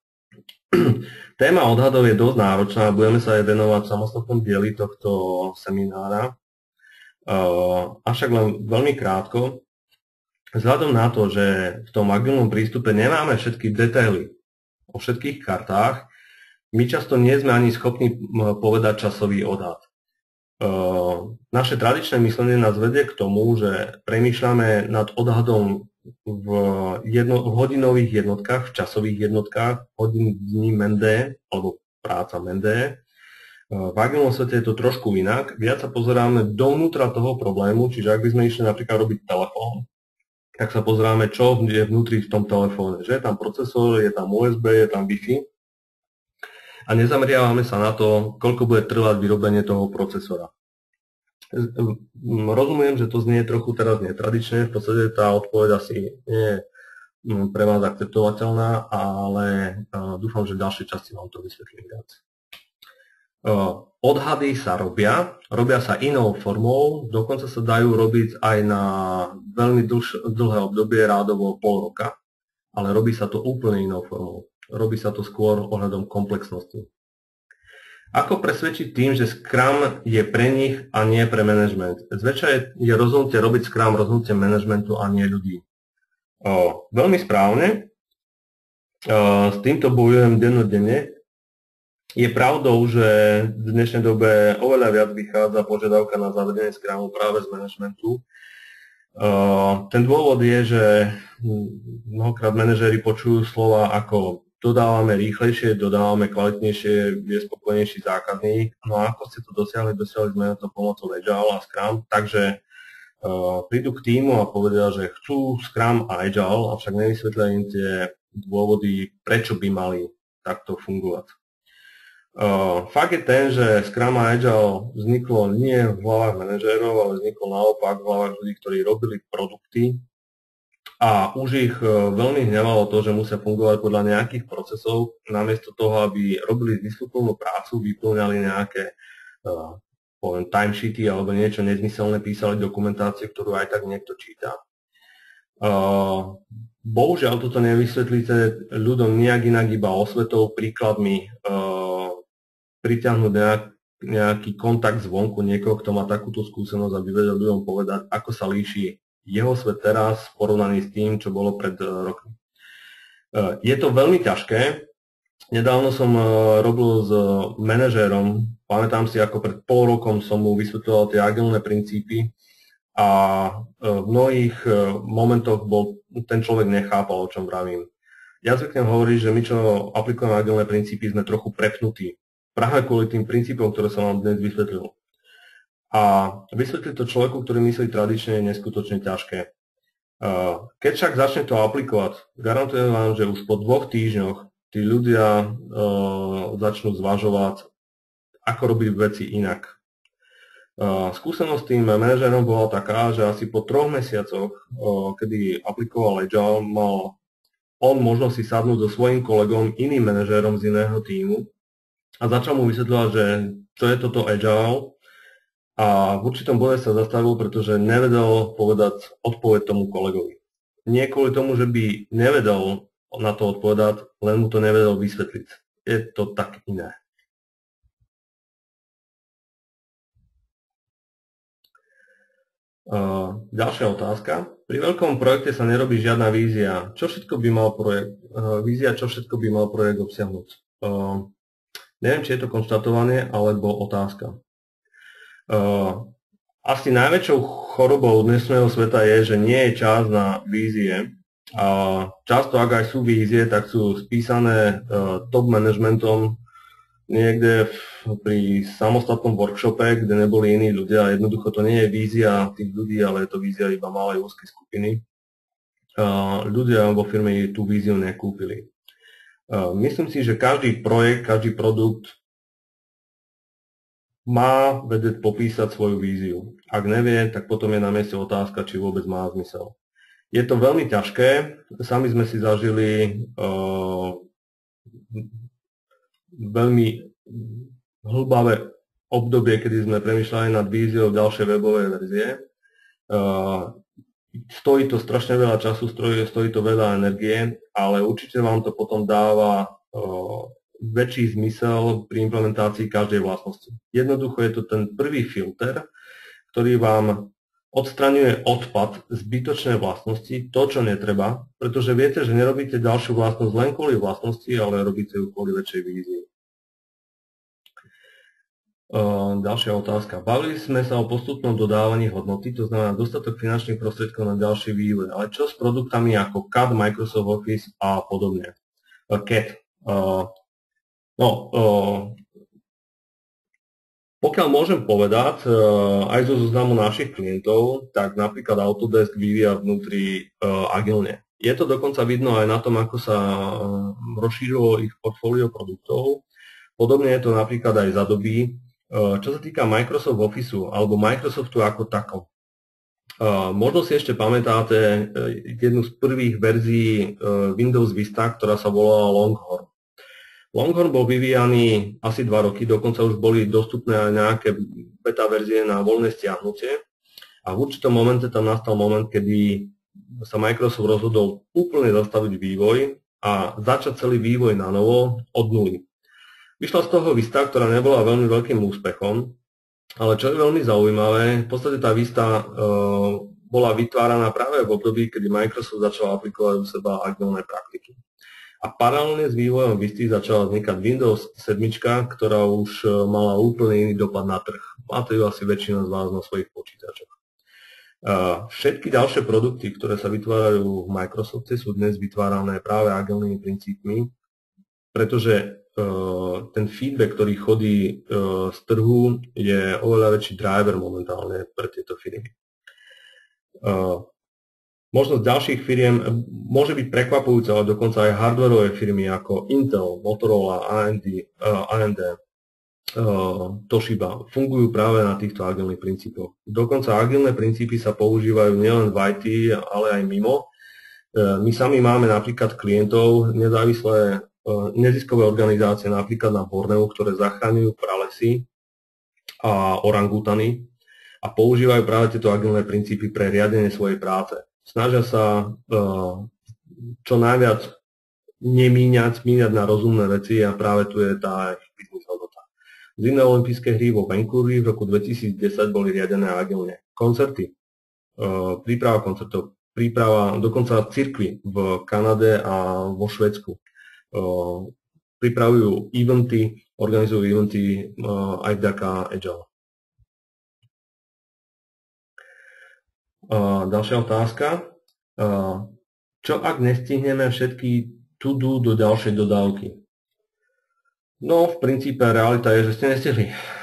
Téma odhadov je dosť náročná, budeme sa aj venovať v samostatnom dieli tohto seminára. Avšak len veľmi krátko. Vzhľadom na to, že v tom agilnom prístupe nemáme všetky detaily o všetkých kartách, my často nie sme ani schopní povedať časový odhad. Naše tradičné myslenie nás vedie k tomu, že premýšľame nad odhadom v hodinových jednotkách, v časových jednotkách, hodiny, dní, mende, alebo práca mende. V agilnom svete je to trošku inak. Viac sa pozeráme dovnútra toho problému, čiže ak by sme išli napríklad robiť telefón, tak sa pozeráme, čo je vnútri v tom telefóne. Že je tam procesor, je tam USB, je tam Wi-Fi. A nezameriavame sa na to, koľko bude trvať vyrobenie toho procesora. Rozumiem, že to znie trochu teraz netradične, v podstate tá odpoveď asi nie je pre vás akceptovateľná, ale dúfam, že v ďalšej časti vám to vysvetlím viac. Odhady sa robia sa inou formou, dokonca sa dajú robiť aj na veľmi dlhé obdobie, rádovo pol roka, ale robí sa to úplne inou formou. Robí sa to skôr ohľadom komplexnosti. Ako presvedčiť tým, že Scrum je pre nich a nie pre management? Zväčša je rozhodnutie robiť Scrum rozhodnutie managementu a nie ľudí. Veľmi správne, s týmto bojujem dennodenne. Je pravdou, že v dnešnej dobe oveľa viac vychádza požiadavka na zavedenie Scrumu práve z managementu. Ten dôvod je, že mnohokrát manažéri počujú slova ako dodávame rýchlejšie, dodávame kvalitnejšie, je spokojnejší zákazník. No a ako ste to dosiahli? Dosiahli sme to pomocou Agile a Scrum, takže prídu k týmu a povedia, že chcú Scrum a Agile, avšak nevysvetlia im tie dôvody, prečo by mali takto fungovať. Fakt je ten, že Scrum a Agile vzniklo nie v hlavách manažérov, ale vzniklo naopak v hlavách ľudí, ktorí robili produkty A už ich veľmi hnevalo to, že musia fungovať podľa nejakých procesov, namiesto toho, aby robili zmysluplnú prácu, vyplňali nejaké poviem timesheety alebo niečo nezmyselné, písali dokumentáciu, ktorú aj tak niekto číta. Bohužiaľ toto nevysvetlíte ľuďom nejak inak iba osvetou, príkladmi, pritiahnuť nejaký kontakt zvonku, niekoho, kto má takúto skúsenosť, aby vedel ľuďom povedať, ako sa líši jeho svet teraz v porovnaní s tým, čo bolo pred rokmi. Je to veľmi ťažké. Nedávno som robil s manažérom, pamätám si, ako pred pol rokom som mu vysvetľoval tie agilné princípy a v mnohých momentoch ten človek nechápal, o čom vravím. Ja zvyknem hovoriť, že my, čo aplikujeme agilné princípy, sme trochu prepnutí. Práve kvôli tým princípom, ktoré som vám dnes vysvetlil. A vysvetliť to človeku, ktorý myslí tradične, je neskutočne ťažké. Keď však začne to aplikovať, garantujem vám, že už po 2 týždňoch tí ľudia začnú zvažovať, ako robiť veci inak. Skúsenosť s tým manažérom bola taká, že asi po 3 mesiacoch, kedy aplikoval Agile, mal on možnosť si sadnúť so svojím kolegom, iným manažérom z iného tímu, a začal mu vysvetľovať, že čo je toto Agile, a v určitom bode sa zastavil, pretože nevedel povedať odpoveď tomu kolegovi. Nie kvôli tomu, že by nevedel na to odpovedať, len mu to nevedel vysvetliť. Je to tak iné. Ďalšia otázka. Pri veľkom projekte sa nerobí žiadna vízia. Čo všetko by mal projekt obsiahnuť? Neviem, či je to konštatovanie alebo otázka. Asi najväčšou chorobou dnešného sveta je, že nie je čas na vízie. Často, ak aj sú vízie, tak sú spísané top managementom niekde pri samostatnom workshope, kde neboli iní ľudia. Jednoducho to nie je vízia tých ľudí, ale je to vízia iba malej úzkej skupiny. Ľudia vo firme tú víziu nekúpili. Myslím si, že každý projekt, každý produkt má vedieť popísať svoju víziu. Ak nevie, tak potom je na mieste otázka, či vôbec má zmysel. Je to veľmi ťažké. Sami sme si zažili veľmi hlbavé obdobie, kedy sme premýšľali nad víziou ďalšej webovej verzie. Stojí to strašne veľa času, stojí to veľa energie, ale určite vám to potom dáva väčší zmysel pri implementácii každej vlastnosti. Jednoducho je to ten prvý filter, ktorý vám odstraňuje odpad, zbytočné vlastnosti, to, čo netreba, pretože viete, že nerobíte ďalšiu vlastnosť len kvôli vlastnosti, ale robíte ju kvôli väčšej vízii. Ďalšia otázka. Bavili sme sa o postupnom dodávaní hodnoty, to znamená dostatok finančných prostriedkov na ďalší vývoj. Ale čo s produktami ako CAD, Microsoft Office a podobne? CAD. Pokiaľ môžem povedať, aj zo zoznamu našich klientov, tak napríklad Autodesk vyvíja vnútri agilne. Je to dokonca vidno aj na tom, ako sa rozšírilo ich portfólio produktov. Podobne je to napríklad aj z Adobe. Čo sa týka Microsoft Officeu alebo Microsoftu ako takom, možno si ešte pamätáte jednu z prvých verzií Windows Vista, ktorá sa volala Longhorn. Longhorn bol vyvíjaný asi 2 roky, dokonca už boli dostupné aj nejaké beta verzie na voľné stiahnutie a v určitom momente tam nastal moment, kedy sa Microsoft rozhodol úplne zastaviť vývoj a začať celý vývoj na novo od nuly. Vyšla z toho Vista, ktorá nebola veľmi veľkým úspechom, ale čo je veľmi zaujímavé, v podstate tá Vista bola vytváraná práve v období, kedy Microsoft začal aplikovať u seba agilné praktiky. A paralelne s vývojom Visty začala vznikať Windows 7, ktorá už mala úplne iný dopad na trh. Máte ju asi väčšina z vás na svojich počítačoch. Všetky ďalšie produkty, ktoré sa vytvárajú v Microsofte, sú dnes vytvárané práve agilnými princípmi, pretože ten feedback, ktorý chodí z trhu, je oveľa väčší driver momentálne pre tieto firmy. Možnosť ďalších firiem môže byť prekvapujúca, ale dokonca aj hardwareové firmy ako Intel, Motorola, AMD, Toshiba fungujú práve na týchto agilných princípoch. Dokonca agilné princípy sa používajú nielen v IT, ale aj mimo. My sami máme napríklad klientov, nezávislé neziskové organizácie, napríklad na Borneu, ktoré zachraňujú pralesy a orangutany a používajú práve tieto agilné princípy pre riadenie svojej práce. Snažia sa čo najviac míňať na rozumné veci a práve tu je tá ich biznis hodnota. Zimné olympijské hry vo Vancouveri v roku 2010 boli riadené agilne. Koncerty, príprava koncertov, príprava dokonca cirkvi v Kanade a vo Švédsku. Pripravujú eventy, organizujú eventy aj vďaka Agile. Ďalšia otázka. Čo ak nestihneme všetky to-do do ďalšej dodávky? No, v princípe realita je, že ste nestihli.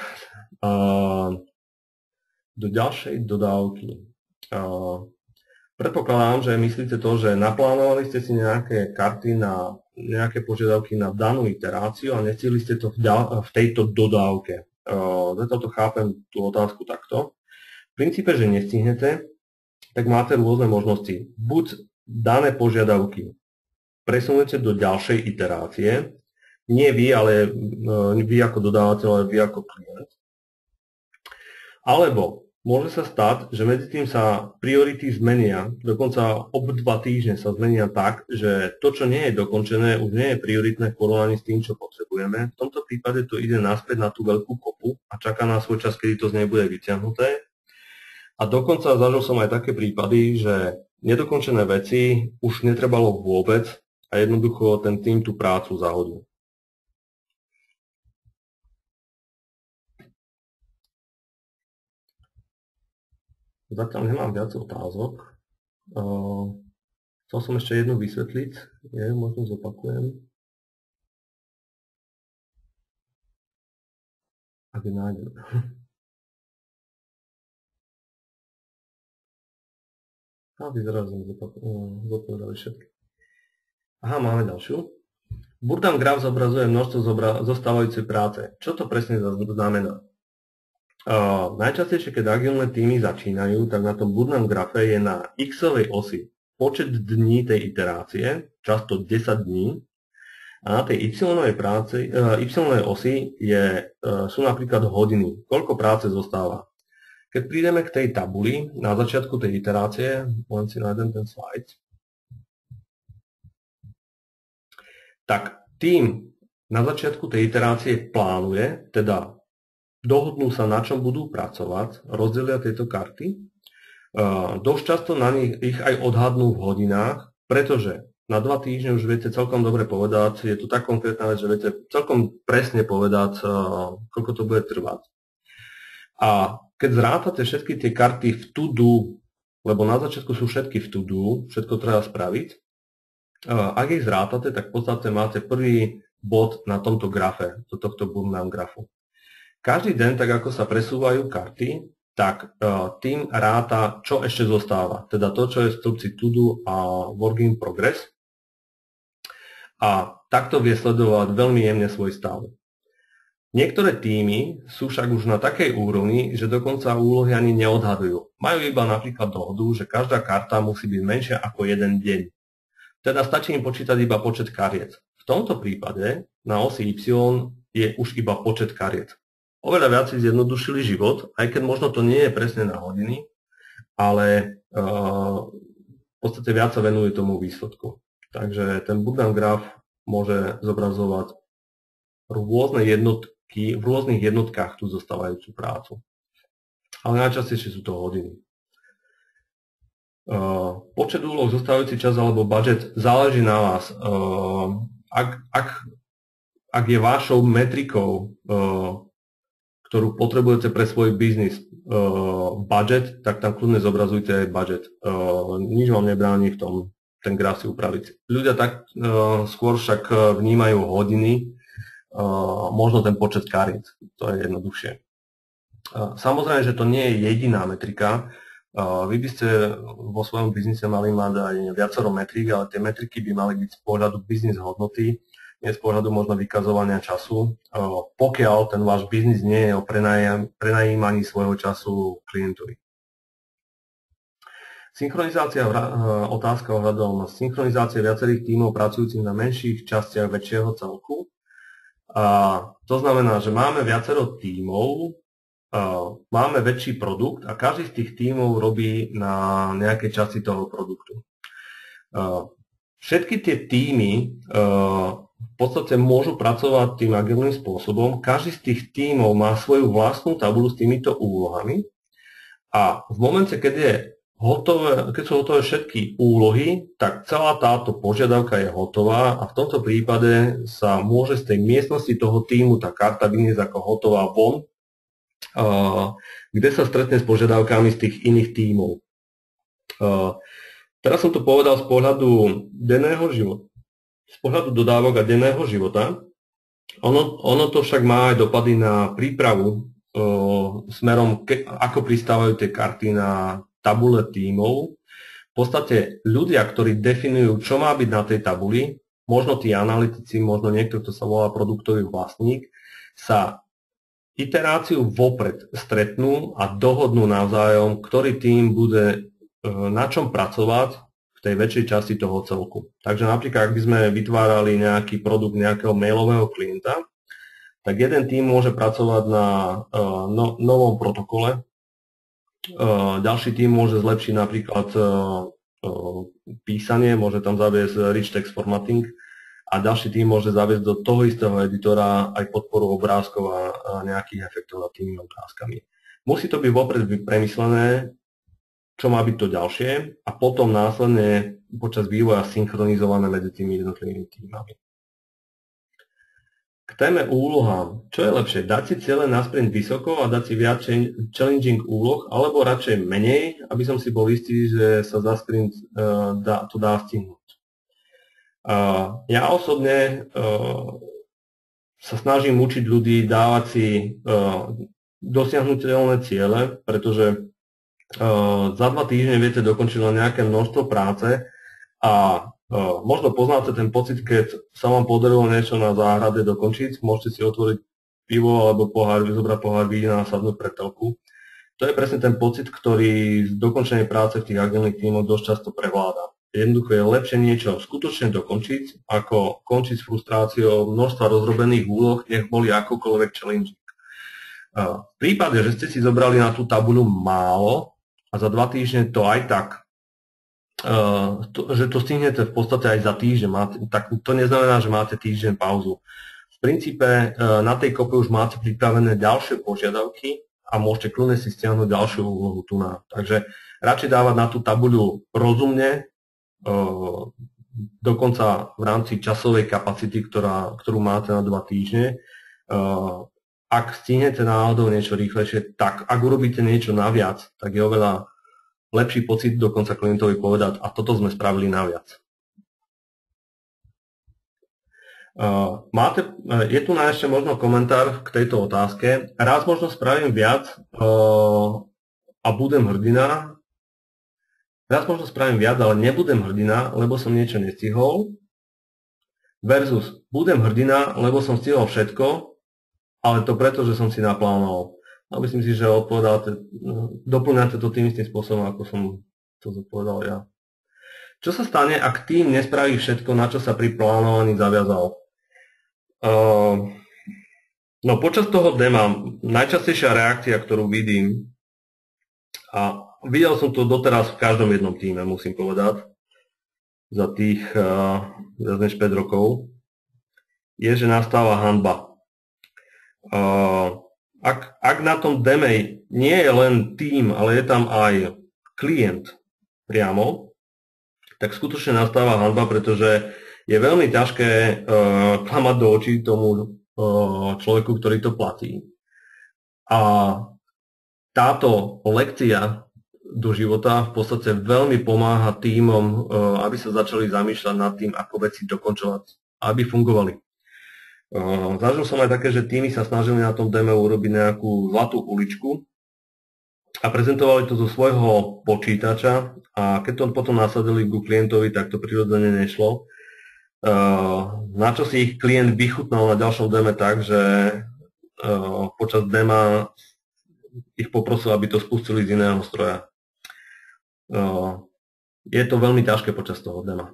Do ďalšej dodávky. Predpokladám, že myslíte to, že naplánovali ste si nejaké karty na nejaké požiadavky na danú iteráciu a nestihli ste to v tejto dodávke. Zatiaľ to chápem tú otázku takto. V princípe, že nestihnete, tak máte rôzne možnosti. Buď dané požiadavky presunete do ďalšej iterácie, nie vy, ale vy ako dodávateľ, ale vy ako klient. Alebo môže sa stať, že medzi tým sa priority zmenia, dokonca ob 2 týždne sa zmenia tak, že to, čo nie je dokončené, už nie je prioritné v porovnaní s tým, čo potrebujeme. V tomto prípade to ide naspäť na tú veľkú kopu a čaká na svoj čas, kedy to z nej bude vyťahnuté. A dokonca zažil som aj také prípady, že nedokončené veci už netrebalo vôbec a jednoducho ten tým tú prácu zahodil. Zatiaľ nemám viac otázok. Chcel som ešte jednu vysvetliť, možno zopakujem. Ak je nájdem. A vyzerá, že sme zodpovedali všetky. Aha, máme ďalšiu. Burnham graf zobrazuje množstvo zostávajúcej práce. Čo to presne znamená? Najčastejšie, keď agilné týmy začínajú, tak na tom Burnham grafe je na x-ovej osi počet dní tej iterácie, často 10 dní, a na tej y-ovej osi sú napríklad hodiny, koľko práce zostáva. Keď prídeme k tej tabuli na začiatku tej iterácie, len si nájdem ten slide, tak tým na začiatku tej iterácie plánuje, teda dohodnú sa, na čom budú pracovať, rozdelia tieto karty. Dosť často na nich ich aj odhadnú v hodinách, pretože na 2 týždne už viete celkom dobre povedať, je to tak konkrétna vec, že viete celkom presne povedať, koľko to bude trvať. A keď zrátate všetky tie karty v to-do, lebo na začiatku sú všetky v to-do, všetko treba spraviť, ak ich zrátate, tak v podstate máte prvý bod na tomto grafe, do tohto Burnham grafu. Každý deň, tak ako sa presúvajú karty, tak tým ráta, čo ešte zostáva. Teda to, čo je v stĺpci to-do a work in progress. A takto vie sledovať veľmi jemne svoj stav. Niektoré týmy sú však už na takej úrovni, že dokonca úlohy ani neodhadujú. Majú iba napríklad dohodu, že každá karta musí byť menšia ako jeden deň. Teda stačí im počítať iba počet kariet. V tomto prípade na osi Y je už iba počet kariet. Oveľa viac si zjednodušili život, aj keď možno to nie je presne na hodiny, ale v podstate viac sa venujú tomu výsledku. Takže ten Burnham graf môže zobrazovať rôzne jednotky, v rôznych jednotkách tú zostávajúcu prácu. Ale najčastejšie sú to hodiny. Počet úloh, zostávajúci čas alebo budget záleží na vás. Ak je vašou metrikou, ktorú potrebujete pre svoj biznis, budget, tak tam kľudne zobrazujte aj budget. Nič vám nebráni v tom ten graf si upraviť. Ľudia tak skôr však vnímajú hodiny, možno ten počet kariet, to je jednoduchšie. Samozrejme, že to nie je jediná metrika. Vy by ste vo svojom biznise mali mať aj viacero metrík, ale tie metriky by mali byť z pohľadu biznis hodnoty, nie z pohľadu možno vykazovania času, pokiaľ ten váš biznis nie je o prenajímaní svojho času klientovi. Otázka ohľadom synchronizácie viacerých tímov pracujúcich na menších častiach väčšieho celku. To znamená, že máme viacero tímov, máme väčší produkt a každý z tých tímov robí na nejakej časti toho produktu. Všetky tie tímy v podstate môžu pracovať tým agilným spôsobom. Každý z tých tímov má svoju vlastnú tabuľu s týmito úlohami a v momente, keď sú hotové všetky úlohy, tak celá táto požiadavka je hotová a v tomto prípade sa môže z tej miestnosti toho tímu tá karta vyniesť ako hotová von, kde sa stretne s požiadavkami z tých iných tímov. Teraz som to povedal z pohľadu denného života, z pohľadu dodávok a denného života. Ono to však má aj dopady na prípravu smerom, ako pristávajú tie karty na tabule tímov. V podstate ľudia, ktorí definujú, čo má byť na tej tabuli, možno tí analytici, možno niekto, kto sa volá produktový vlastník, sa iteráciu vopred stretnú a dohodnú navzájom, ktorý tím bude na čom pracovať v tej väčšej časti toho celku. Takže napríklad, ak by sme vytvárali nejaký produkt nejakého mailového klienta, tak jeden tím môže pracovať na novom protokole, ďalší tím môže zlepšiť napríklad písanie, môže tam zaviesť rich text formatting a ďalší tím môže zaviesť do toho istého editora aj podporu obrázkov a nejakých efektov nad tými obrázkami. Musí to byť vopred premyslené, čo má byť to ďalšie a potom následne počas vývoja synchronizované medzi tými jednotlivými tímami. K téme úlohám. Čo je lepšie? Dať si cieľe na sprint vysoko a dať si viac challenging úloh, alebo radšej menej, aby som si bol istý, že sa za sprint to dá stihnúť. Ja osobne sa snažím učiť ľudí dávať si dosiahnuteľné ciele, pretože za 2 týždne viete dokončiť len nejaké množstvo práce a možno poznáte ten pocit, keď sa vám podarilo niečo na záhrade dokončiť, môžete si otvoriť pivo alebo zobrať pohár vína a sadnúť pred telku. To je presne ten pocit, ktorý z dokončenej práce v tých agilných tímoch dosť často prevláda. Jednoducho je lepšie niečo skutočne dokončiť, ako končiť s frustráciou množstva rozrobených úloh, nech boli akokoľvek challenging. V prípade, že ste si zobrali na tú tabuľu málo a za 2 týždne to aj tak, že to stihnete v podstate aj za týždeň, tak to neznamená, že máte týždeň pauzu. V princípe na tej kope už máte pripravené ďalšie požiadavky a môžete kľudne si stiahnuť ďalšiu úlohu tu na. Takže radšej dávať na tú tabuľu rozumne, dokonca v rámci časovej kapacity, ktorú máte na 2 týždne. Ak stihnete náhodou niečo rýchlejšie, tak ak urobíte niečo naviac, tak je oveľa lepší pocit dokonca klientovi povedať, a toto sme spravili naviac. Je tu na ešte možno komentár k tejto otázke. Raz možno spravím viac a budem hrdina. Raz možno spravím viac, ale nebudem hrdina, lebo som niečo nestihol. Versus budem hrdina, lebo som stihol všetko, ale to preto, že som si naplánoval. A myslím si, že doplňate to tým istým spôsobom, ako som to zodpovedal ja. Čo sa stane, ak tým nespraví všetko, na čo sa pri plánovaní zaviazal? No počas toho dema najčastejšia reakcia, ktorú vidím, a videl som to doteraz v každom jednom tíme, musím povedať, za tých viac než 5 rokov, je, že nastáva hanba. Ak na tom deme nie je len tím, ale je tam aj klient priamo, tak skutočne nastáva hanba, pretože je veľmi ťažké klamať do očí tomu človeku, ktorý to platí. A táto lekcia do života v podstate veľmi pomáha tímom, aby sa začali zamýšľať nad tým, ako veci dokončovať, aby fungovali. Zažil som aj také, že týmy sa snažili na tom deme urobiť nejakú zlatú uličku a prezentovali to zo svojho počítača a keď to potom nasadili ku klientovi, tak to prirodzene nešlo. Na čo si ich klient vychutnal na ďalšom deme tak, že počas dema ich poprosil, aby to spustili z iného stroja. Je to veľmi ťažké počas toho dema.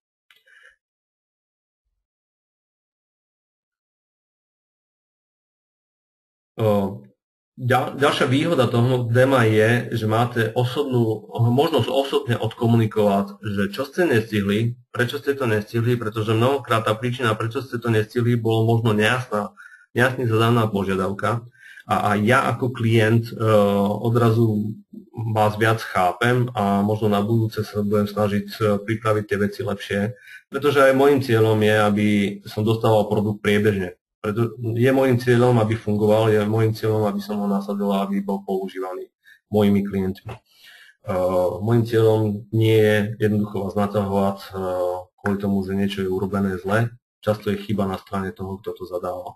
Ďalšia výhoda toho dema je, že máte možnosť osobne odkomunikovať, že čo ste nestihli, prečo ste to nestihli, pretože mnohokrát tá príčina, prečo ste to nestihli, bolo možno nejasne zadaná požiadavka. A ja ako klient odrazu vás viac chápem a možno na budúce sa budem snažiť pripraviť tie veci lepšie, pretože aj môjim cieľom je, aby som dostával produkt priebežne. Preto je môjim cieľom, aby fungoval, je môjim cieľom, aby som ho nasadoval, aby bol používaný mojimi klientmi. Môjim cieľom nie je jednoducho vás naťahovať kvôli tomu, že niečo je urobené zle. Často je chyba na strane toho, kto to zadával.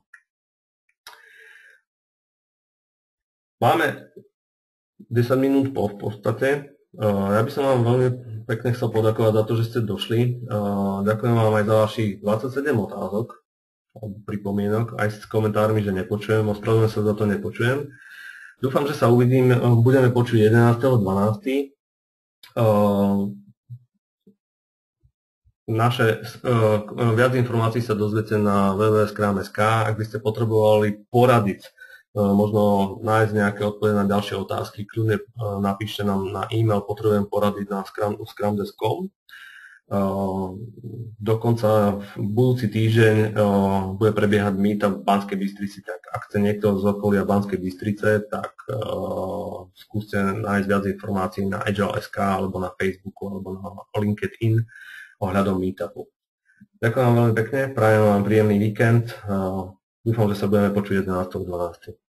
Máme 10 minút v podstate. Ja by som vám veľmi pekne chcel poďakovať za to, že ste došli. Ďakujem vám aj za vašich 27 otázok, pripomienok, aj s komentármi, že nepočujem, ospravedlňujem sa za to, nepočujem. Dúfam, že sa budeme počuť 11.12. Viac informácií sa dozviete na www.scrum.sk. Ak by ste potrebovali poradiť, možno nájsť nejaké odpovede na ďalšie otázky, kľudne napíšte nám na e-mail, potrebujem poradiť na scrum.com. Dokonca v budúci týždeň bude prebiehať meetup v Banskej Bystrici, tak ak chce niekto z okolia Banskej Bystrice, tak skúste nájsť viac informácií na Agile.sk alebo na Facebooku alebo na LinkedIn ohľadom meetupu. Ďakujem vám veľmi pekne, prajem vám príjemný víkend, dúfam, že sa budeme počuť 11.12.